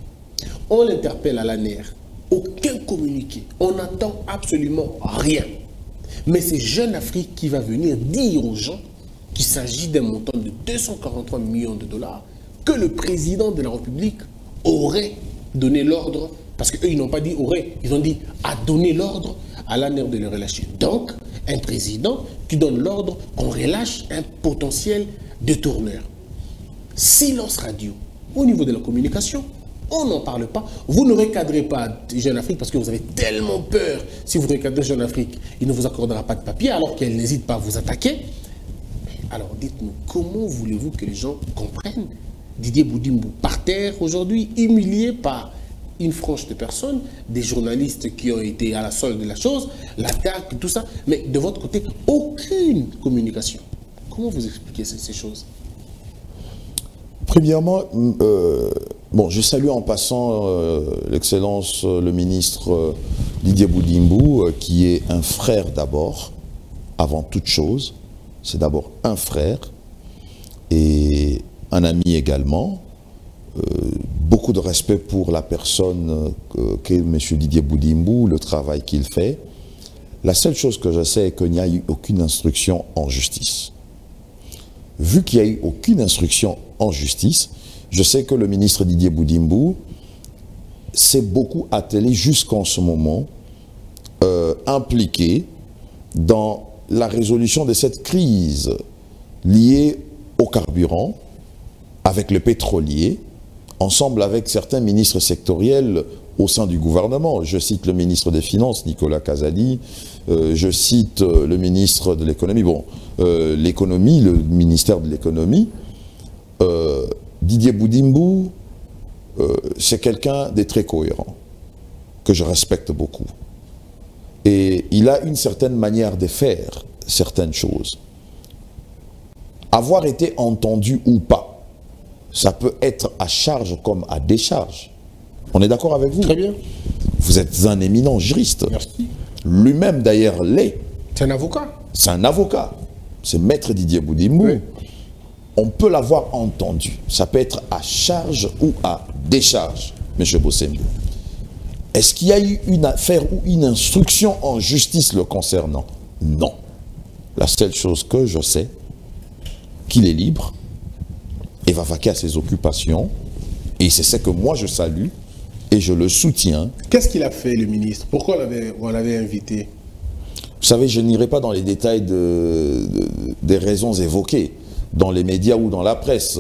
On l'interpelle à l'A N E R. Aucun communiqué. On n'attend absolument rien. Mais c'est Jeune Afrique qui va venir dire aux gens qu'il s'agit d'un montant de deux cent quarante-trois millions de dollars que le président de la République aurait donné l'ordre, parce qu'eux, ils n'ont pas dit aurait, ils ont dit a donné l'ordre à l'A N E R de le relâcher. Donc, un président qui donne l'ordre qu'on relâche un potentiel détourneur. Silence radio. Au niveau de la communication, on n'en parle pas. Vous ne recadrez pas Jeune Afrique parce que vous avez tellement peur. Si vous recadrez Jeune Afrique, il ne vous accordera pas de papier alors qu'elle n'hésite pas à vous attaquer. Alors dites-nous, comment voulez-vous que les gens comprennent Didier Boudimbou par terre aujourd'hui, humilié par une frange de personnes, des journalistes qui ont été à la solde de la chose, l'attaque, tout ça, mais de votre côté, aucune communication. Comment vous expliquez ces, ces choses?
Premièrement, euh, bon, je salue en passant euh, l'excellence, euh, le ministre euh, Didier Boudimbou, euh, qui est un frère d'abord, avant toute chose. C'est d'abord un frère et un ami également. Euh, beaucoup de respect pour la personne euh, qu'est M. Didier Boudimbou, le travail qu'il fait. La seule chose que je sais est qu'il n'y a eu aucune instruction en justice. Vu qu'il n'y a eu aucune instruction en justice, je sais que le ministre Didier Boudimbou s'est beaucoup attelé jusqu'en ce moment, euh, impliqué dans la résolution de cette crise liée au carburant avec le pétrolier, ensemble avec certains ministres sectoriels au sein du gouvernement. Je cite le ministre des Finances, Nicolas Casali, euh, je cite euh, le ministre de l'économie, bon, euh, l'économie, le ministère de l'économie. Euh, Didier Boudimbou, euh, c'est quelqu'un de très cohérent, que je respecte beaucoup. Et il a une certaine manière de faire certaines choses. Avoir été entendu ou pas, ça peut être à charge comme à décharge. On est d'accord avec vous?
Très bien.
Vous êtes un éminent juriste.
Merci.
Lui-même d'ailleurs l'est.
C'est un avocat.
C'est un avocat. C'est maître Didier Boudimbou.
Oui.
On peut l'avoir entendu. Ça peut être à charge ou à décharge, M. Bossembo. Est-ce qu'il y a eu une affaire ou une instruction en justice le concernant? Non. La seule chose que je sais, qu'il est libre et va vaquer à ses occupations. Et c'est ce que moi je salue et je le soutiens.
Qu'est-ce qu'il a fait, le ministre? Pourquoi on l'avait invité?
Vous savez, je n'irai pas dans les détails de, de, des raisons évoquées dans les médias ou dans la presse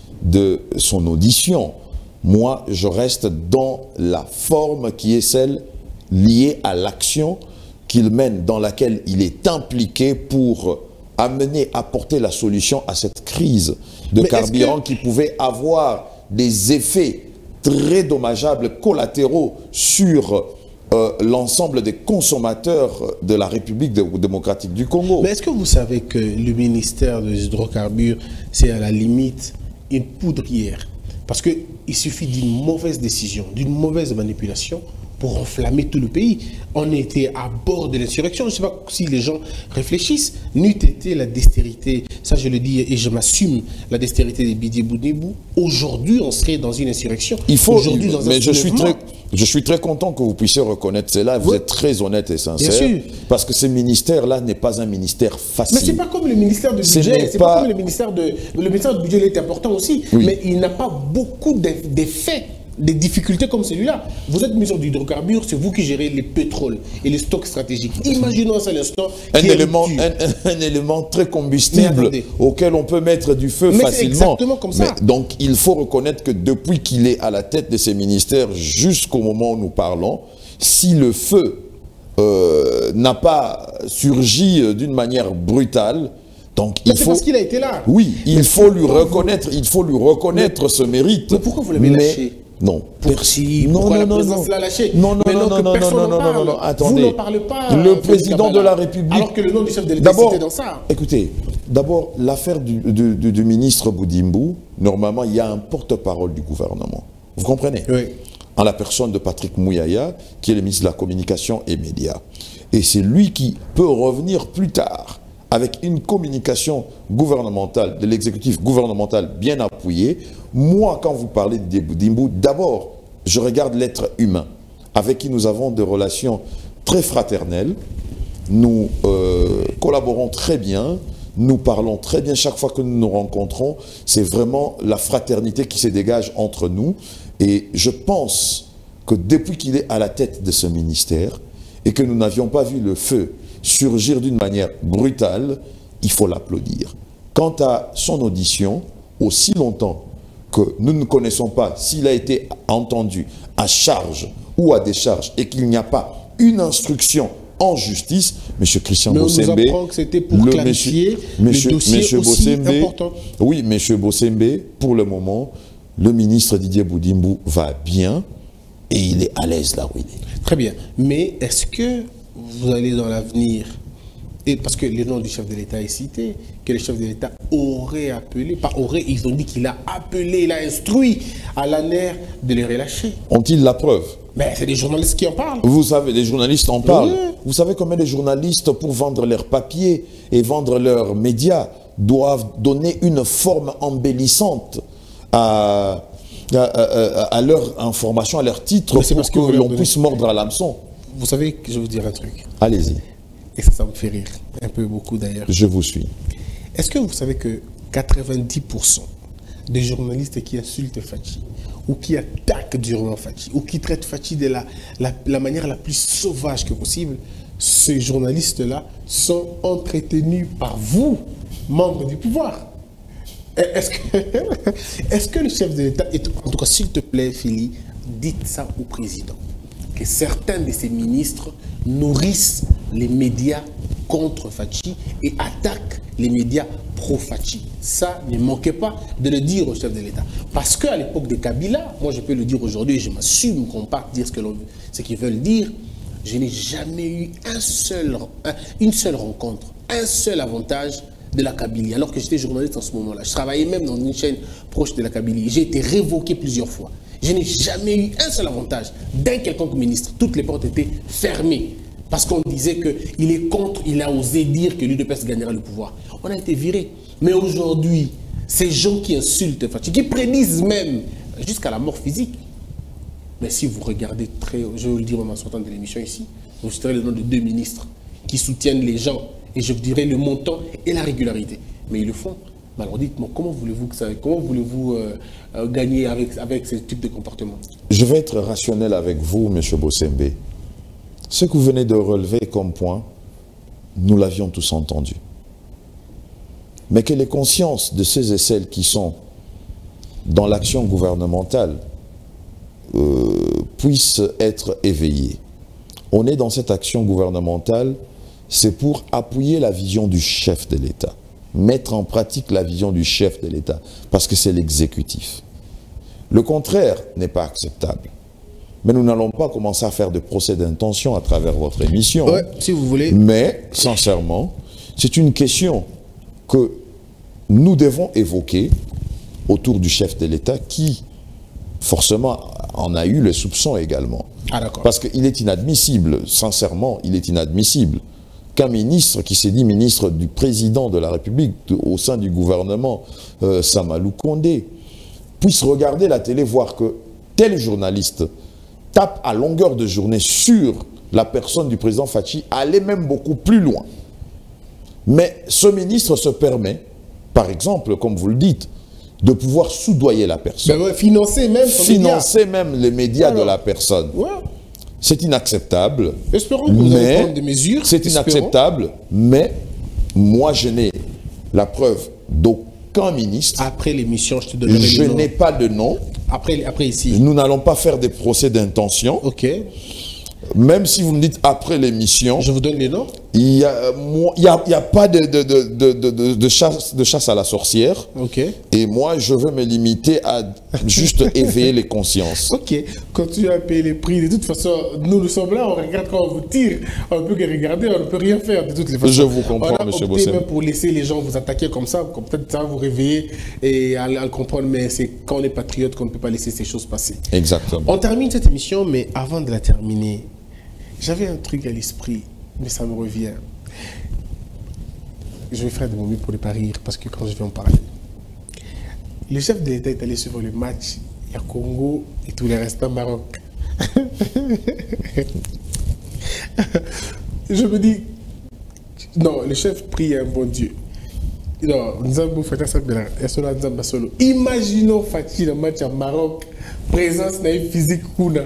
de son audition. Moi, je reste dans la forme qui est celle liée à l'action qu'il mène, dans laquelle il est impliqué pour amener, apporter la solution à cette crise de
Mais
carburant
que...
qui pouvait avoir des effets très dommageables, collatéraux sur euh, l'ensemble des consommateurs de la République démocratique du Congo.
Mais est-ce que vous savez que le ministère des hydrocarbures, c'est à la limite une poudrière? Parce qu'il suffit d'une mauvaise décision, d'une mauvaise manipulation pour enflammer tout le pays. On était à bord de l'insurrection. Je ne sais pas si les gens réfléchissent. N'eût été la dextérité, ça je le dis et je m'assume, la dextérité de Didier Boudimbou, aujourd'hui on serait dans une insurrection.
Il faut,
aujourd'hui dans
mais
un
je suis, très, je suis très content que vous puissiez reconnaître cela. Vous oui. êtes très honnête et sincère.
Bien sûr.
Parce que ce ministère-là n'est pas un ministère facile.
Mais ce n'est pas comme le ministère du budget. C'est pas... pas comme le ministère de... Le ministère du budget il est important aussi. Oui. Mais il n'a pas beaucoup d'effets. Des difficultés comme celui-là. Vous êtes ministre du hydrocarbure, c'est vous qui gérez les pétroles et les stocks stratégiques. Imaginons ça l'instant.
Un, élément, un, un, un élément très combustible auquel on peut mettre du feu
Mais
facilement.
Exactement comme ça.
Mais donc il faut reconnaître que depuis qu'il est à la tête de ces ministères jusqu'au moment où nous parlons, si le feu euh, n'a pas surgi d'une manière brutale, donc il faut.
Parce qu'il a été là.
Oui, il faut lui reconnaître, il faut lui reconnaître ce mérite.
Mais pourquoi vous l'avez lâché?
Non.
Merci.
Non,
Pourquoi
non,
la
non,
présidence
non.
l'a lâché?
Non, non,
mais
non, non, non, non, non, non, non, non, attendez.
Vous n'en parlez pas.
Le président de la République.
Alors que le nom du chef de l'État était dans ça.
Écoutez, d'abord, l'affaire du, du, du, du ministre Boudimbou, normalement, il y a un porte-parole du gouvernement. Vous comprenez?
Oui.
En la personne de Patrick Mouyaya, qui est le ministre de la Communication et Médias. Et c'est lui qui peut revenir plus tard avec une communication gouvernementale, de l'exécutif gouvernemental bien appuyée. Moi, quand vous parlez de Boudimbou, d'abord, je regarde l'être humain, avec qui nous avons des relations très fraternelles. Nous euh, collaborons très bien, nous parlons très bien chaque fois que nous nous rencontrons. C'est vraiment la fraternité qui se dégage entre nous. Et je pense que depuis qu'il est à la tête de ce ministère et que nous n'avions pas vu le feu surgir d'une manière brutale, il faut l'applaudir. Quant à son audition, aussi longtemps que nous ne connaissons pas s'il a été entendu à charge ou à décharge et qu'il n'y a pas une instruction en justice, M. Christian Bossembe,
nous apprend que c'était pour clarifier le dossier
monsieur
aussi
Bossembe,
important.
Oui, M. Bossembe, pour le moment, le ministre Didier Boudimbu va bien et il est à l'aise là où il est.
Très bien. Mais est-ce que vous allez dans l'avenir, et parce que le nom du chef de l'État est cité, que le chef de l'État aurait appelé, pas aurait, ils ont dit qu'il a appelé, il a instruit à l'A N E R de les relâcher.
Ont-ils la preuve?
Ben, c'est des journalistes qui en parlent.
Vous savez, les journalistes en parlent.
Oui.
Vous savez combien de journalistes, pour vendre leurs papiers et vendre leurs médias, doivent donner une forme embellissante à, à, à, à leur information, à leur titre, pour
parce que,
que,
que
l'on puisse mordre à l'hameçon.
Vous savez, je vais vous dire un truc.
Allez-y.
Et ça, ça me fait rire. Un peu beaucoup d'ailleurs.
Je vous suis.
Est-ce que vous savez que quatre-vingt-dix pour cent des journalistes qui insultent Fachi, ou qui attaquent durement Fachi, ou qui traitent Fachi de la, la, la manière la plus sauvage que possible, ces journalistes-là sont entretenus par vous, membres du pouvoir. Est-ce que, est-ce que le chef de l'État, en tout cas s'il te plaît Philly, dites ça au président, que certains de ses ministres nourrissent les médias contre Fachi et attaquent les médias pro-Fachi. Ça, ne manquez pas de le dire au chef de l'État. Parce qu'à l'époque de Kabila, moi je peux le dire aujourd'hui, je m'assume qu'on part dire ce que l'on, ce qu'ils veulent dire, je n'ai jamais eu un seul, un, une seule rencontre, un seul avantage de la Kabylie, alors que j'étais journaliste en ce moment-là. Je travaillais même dans une chaîne proche de la Kabylie. J'ai été révoqué plusieurs fois. Je n'ai jamais eu un seul avantage d'un quelconque ministre. Toutes les portes étaient fermées. Parce qu'on disait qu'il est contre, il a osé dire que l'U D P S gagnera le pouvoir. On a été virés. Mais aujourd'hui, ces gens qui insultent, qui prédisent même jusqu'à la mort physique. Mais si vous regardez très, je vais vous le dire en sortant de l'émission ici, vous citerez le nom de deux ministres qui soutiennent les gens, et je vous dirai le montant et la régularité. Mais ils le font. Alors dites-moi, comment voulez-vous que ça, comment voulez-vous euh, euh, gagner avec, avec ce type de comportement?
Je vais être rationnel avec vous, M. Bossembe. Ce que vous venez de relever comme point, nous l'avions tous entendu. Mais que les consciences de ceux et celles qui sont dans l'action gouvernementale euh, puissent être éveillées. On est dans cette action gouvernementale, c'est pour appuyer la vision du chef de l'État, mettre en pratique la vision du chef de l'État, parce que c'est l'exécutif. Le contraire n'est pas acceptable. Mais nous n'allons pas commencer à faire de procès d'intention à travers votre émission.
Ouais, si vous voulez.
Mais, sincèrement, c'est une question que nous devons évoquer autour du chef de l'État qui, forcément, en a eu le soupçon également.
Ah, d'accord.
Parce qu'il est inadmissible, sincèrement, il est inadmissible qu'un ministre qui s'est dit ministre du président de la République au sein du gouvernement, euh, Samalou Kondé, puisse regarder la télé, voir que tel journaliste tape à longueur de journée sur la personne du président Fachi, aller même beaucoup plus loin. Mais ce ministre se permet, par exemple, comme vous le dites, de pouvoir soudoyer la personne.
Ben ouais, financer même son
Financer
média.
même les médias
Alors,
de la personne.
Ouais.
C'est inacceptable.
Espérons que vous allez prendre des mesures.
C'est inacceptable, mais moi je n'ai la preuve d'aucun ministre.
Après l'émission, je te donnerai
Je
le nom.
n'ai pas de nom.
Après, après ici.
Nous n'allons pas faire des procès d'intention.
Ok.
Même si vous me dites après l'émission,
Je vous donne les noms.
il n'y a, moi, il y a, il y a pas de, de, de, de, de, de, chasse, de chasse à la sorcière.
Ok.
Et moi, je veux me limiter à juste éveiller les consciences.
Ok. Continuez à payer les prix. De toute façon, nous, nous sommes là, on regarde quand on vous tire. On ne peut que regarder, on ne peut rien faire de toutes les façons.
Je vous comprends,
M.
monsieur
Bossem.
Bossem.
Même pour laisser les gens vous attaquer comme ça, comme peut-être ça va vous réveiller et à, à le comprendre. Mais c'est quand on est patriote qu'on ne peut pas laisser ces choses passer.
Exactement.
On termine cette émission, mais avant de la terminer, j'avais un truc à l'esprit, mais ça me revient. Je vais faire de mon mieux pour ne pas rire, parce que quand je vais en parler. Le chef de l'État est allé suivre le match il y a Congo et tout le reste, Maroc. Je me dis, non, le chef prie un bon Dieu. Non, Nzambo Fatih Sabela, Nzamba Solo. Imaginons Fatih le match à Maroc, présence na physique kuna.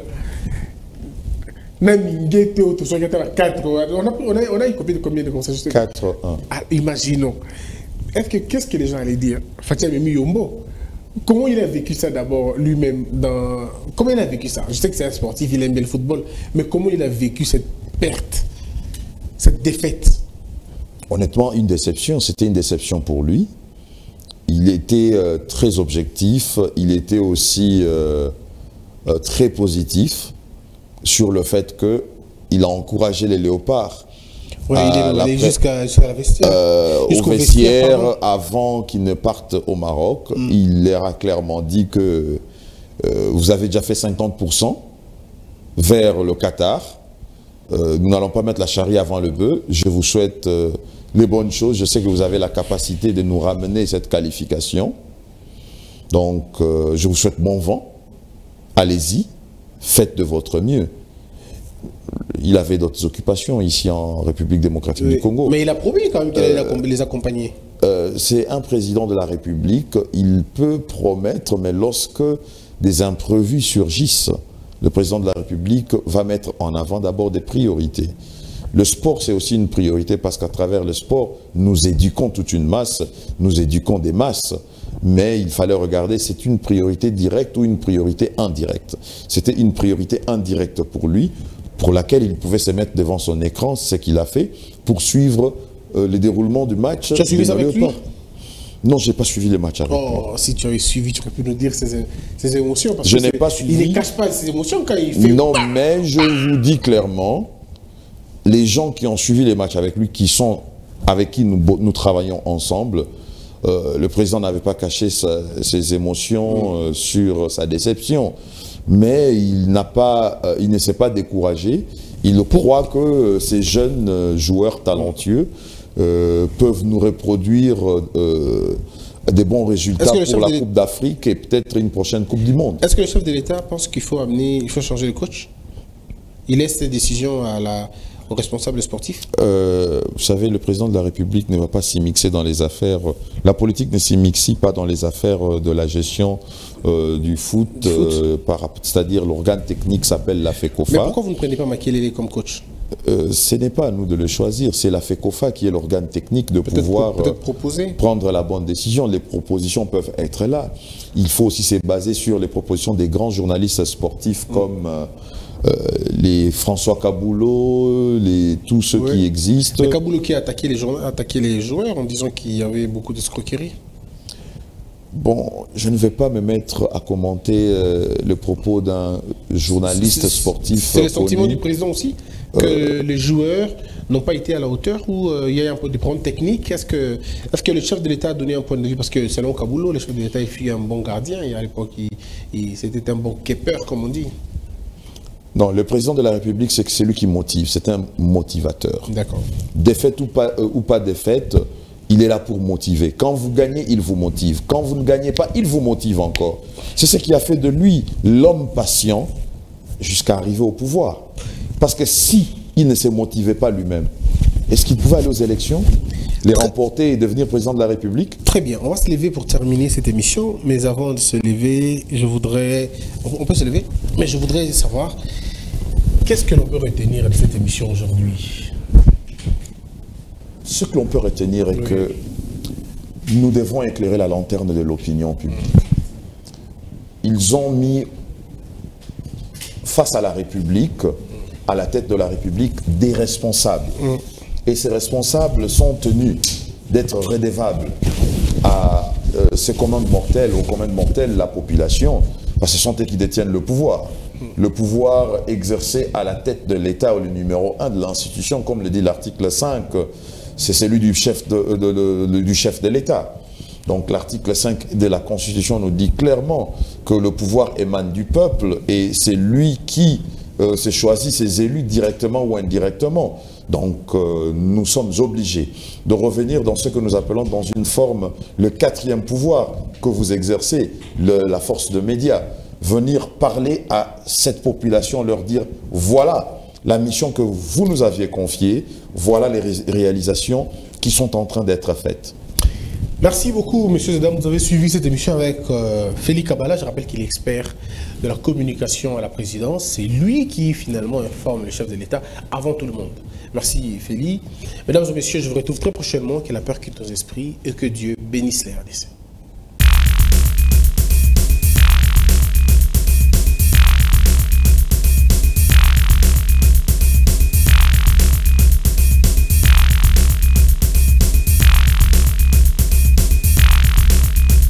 Na mingete au tout ça quatre. On a on a on a combien de combien de concessions?
quatre un.
Ah, imaginons. Est-ce que qu'est-ce que les gens allaient dire? Fatih Mimi Yombo. Comment il a vécu ça d'abord lui-même dans comment il a vécu ça? Je sais que c'est un sportif, il aime bien le football, mais comment il a vécu cette perte, cette défaite?
Honnêtement, une déception, c'était une déception pour lui. Il était euh, très objectif, il était aussi euh, euh, très positif sur le fait qu'il a encouragé les léopards.
Oui, il est allé jusqu'à la vestiaire.
Euh, au vestiaire, avant qu'ils ne partent au Maroc, mm. il leur a clairement dit que euh, vous avez déjà fait cinquante pour cent vers le Qatar. Euh, nous n'allons pas mettre la charrie avant le bœuf. Je vous souhaite euh, les bonnes choses. Je sais que vous avez la capacité de nous ramener cette qualification. Donc, euh, je vous souhaite bon vent. Allez-y, faites de votre mieux. Il avait d'autres occupations ici en République démocratique oui, du Congo.
Mais il a promis quand même qu'il allait euh, les accompagner.
Euh, C'est un président de la République. Il peut promettre, mais lorsque des imprévus surgissent, le président de la République va mettre en avant d'abord des priorités. Le sport, c'est aussi une priorité parce qu'à travers le sport, nous éduquons toute une masse, nous éduquons des masses. Mais il fallait regarder, c'est une priorité directe ou une priorité indirecte. C'était une priorité indirecte pour lui, pour laquelle il pouvait se mettre devant son écran, c'est ce qu'il a fait, pour suivre euh, le déroulement du match.
Tu as suivi ça avec lui?
Non, je n'ai pas suivi le match avec lui.
Oh, si tu avais suivi, tu aurais pu nous dire ses, ses émotions. Parce
je
que
n'ai pas suivi.
Il ne cache pas ses émotions quand il fait...
Non, mais je vous dis clairement, les gens qui ont suivi les matchs avec lui, qui sont, avec qui nous, nous travaillons ensemble, euh, le président n'avait pas caché sa, ses émotions euh, sur sa déception. Mais il n'a pas, euh, il ne s'est pas découragé. Il croit que euh, ces jeunes euh, joueurs talentueux euh, peuvent nous reproduire euh, des bons résultats pour la Coupe d'Afrique et peut-être une prochaine Coupe du Monde.
Est-ce que le chef de l'État pense qu'il faut amener, il faut changer le coach? Il laisse ses décisions à la, aux responsables sportifs?
euh, Vous savez, le président de la République ne va pas s'y mixer dans les affaires. La politique ne s'y mixe pas dans les affaires de la gestion euh, du foot. foot. Euh, C'est-à-dire l'organe technique s'appelle la FECOFA.
Mais pourquoi vous ne prenez pas Makelele comme coach?
Euh, ce n'est pas à nous de le choisir, c'est la FECOFA qui est l'organe technique de pouvoir
peut proposer.
prendre la bonne décision. Les propositions peuvent être là. Il faut aussi se baser sur les propositions des grands journalistes sportifs mmh. comme euh, euh, les François Kaboulot, les, tous ceux oui. qui existent.
Mais Kaboulot qui a attaqué les, journal, attaqué les joueurs en disant qu'il y avait beaucoup d'escroqueries.
Bon, je ne vais pas me mettre à commenter euh, le propos d'un journaliste sportif.
C'est le sentiment du président aussi que euh, les joueurs n'ont pas été à la hauteur ou euh, il y a un peu des problèmes techniques. Est-ce que, est-ce que le chef de l'État a donné un point de vue? Parce que selon Kaboulot, le chef de l'État fut un bon gardien et à l'époque, c'était un bon keeper, comme on dit.
Non, le président de la République, c'est celui qui motive, c'est un motivateur.
D'accord.
Défaite ou pas, euh, ou pas défaite, il est là pour motiver. Quand vous gagnez, il vous motive. Quand vous ne gagnez pas, il vous motive encore. C'est ce qui a fait de lui l'homme patient jusqu'à arriver au pouvoir. Parce que si il ne se motivait pas lui-même, est-ce qu'il pouvait aller aux élections, les remporter et devenir président de la République?
Très bien, on va se lever pour terminer cette émission. Mais avant de se lever, je voudrais... On peut se lever? Mais je voudrais savoir, qu'est-ce que l'on peut retenir de cette émission aujourd'hui?
Ce que l'on peut retenir est oui. que nous devons éclairer la lanterne de l'opinion publique. Ils ont mis face à la République, à la tête de la République, des responsables. Et ces responsables sont tenus d'être redevables à euh, ces commandes mortelles, aux commandes mortelles de la population, parce que ce sont eux qui détiennent le pouvoir. Le pouvoir exercé à la tête de l'État, ou le numéro un de l'institution, comme le dit l'article cinq, c'est celui du chef de, de, de, de, du chef de l'État. Donc l'article cinq de la Constitution nous dit clairement que le pouvoir émane du peuple et c'est lui qui euh, se choisit ses élus directement ou indirectement. Donc euh, nous sommes obligés de revenir dans ce que nous appelons dans une forme le quatrième pouvoir que vous exercez, le, la force de médias. venir parler à cette population, leur dire voilà la mission que vous nous aviez confiée, voilà les ré réalisations qui sont en train d'être faites.
Merci beaucoup, messieurs et dames. Vous avez suivi cette émission avec euh, Félix Kabala. Je rappelle qu'il est expert de la communication à la présidence. C'est lui qui, finalement, informe le chef de l'État avant tout le monde. Merci, Félix. Mesdames et messieurs, je vous retrouve très prochainement. Que la peur quitte nos esprits et que Dieu bénisse les R D C.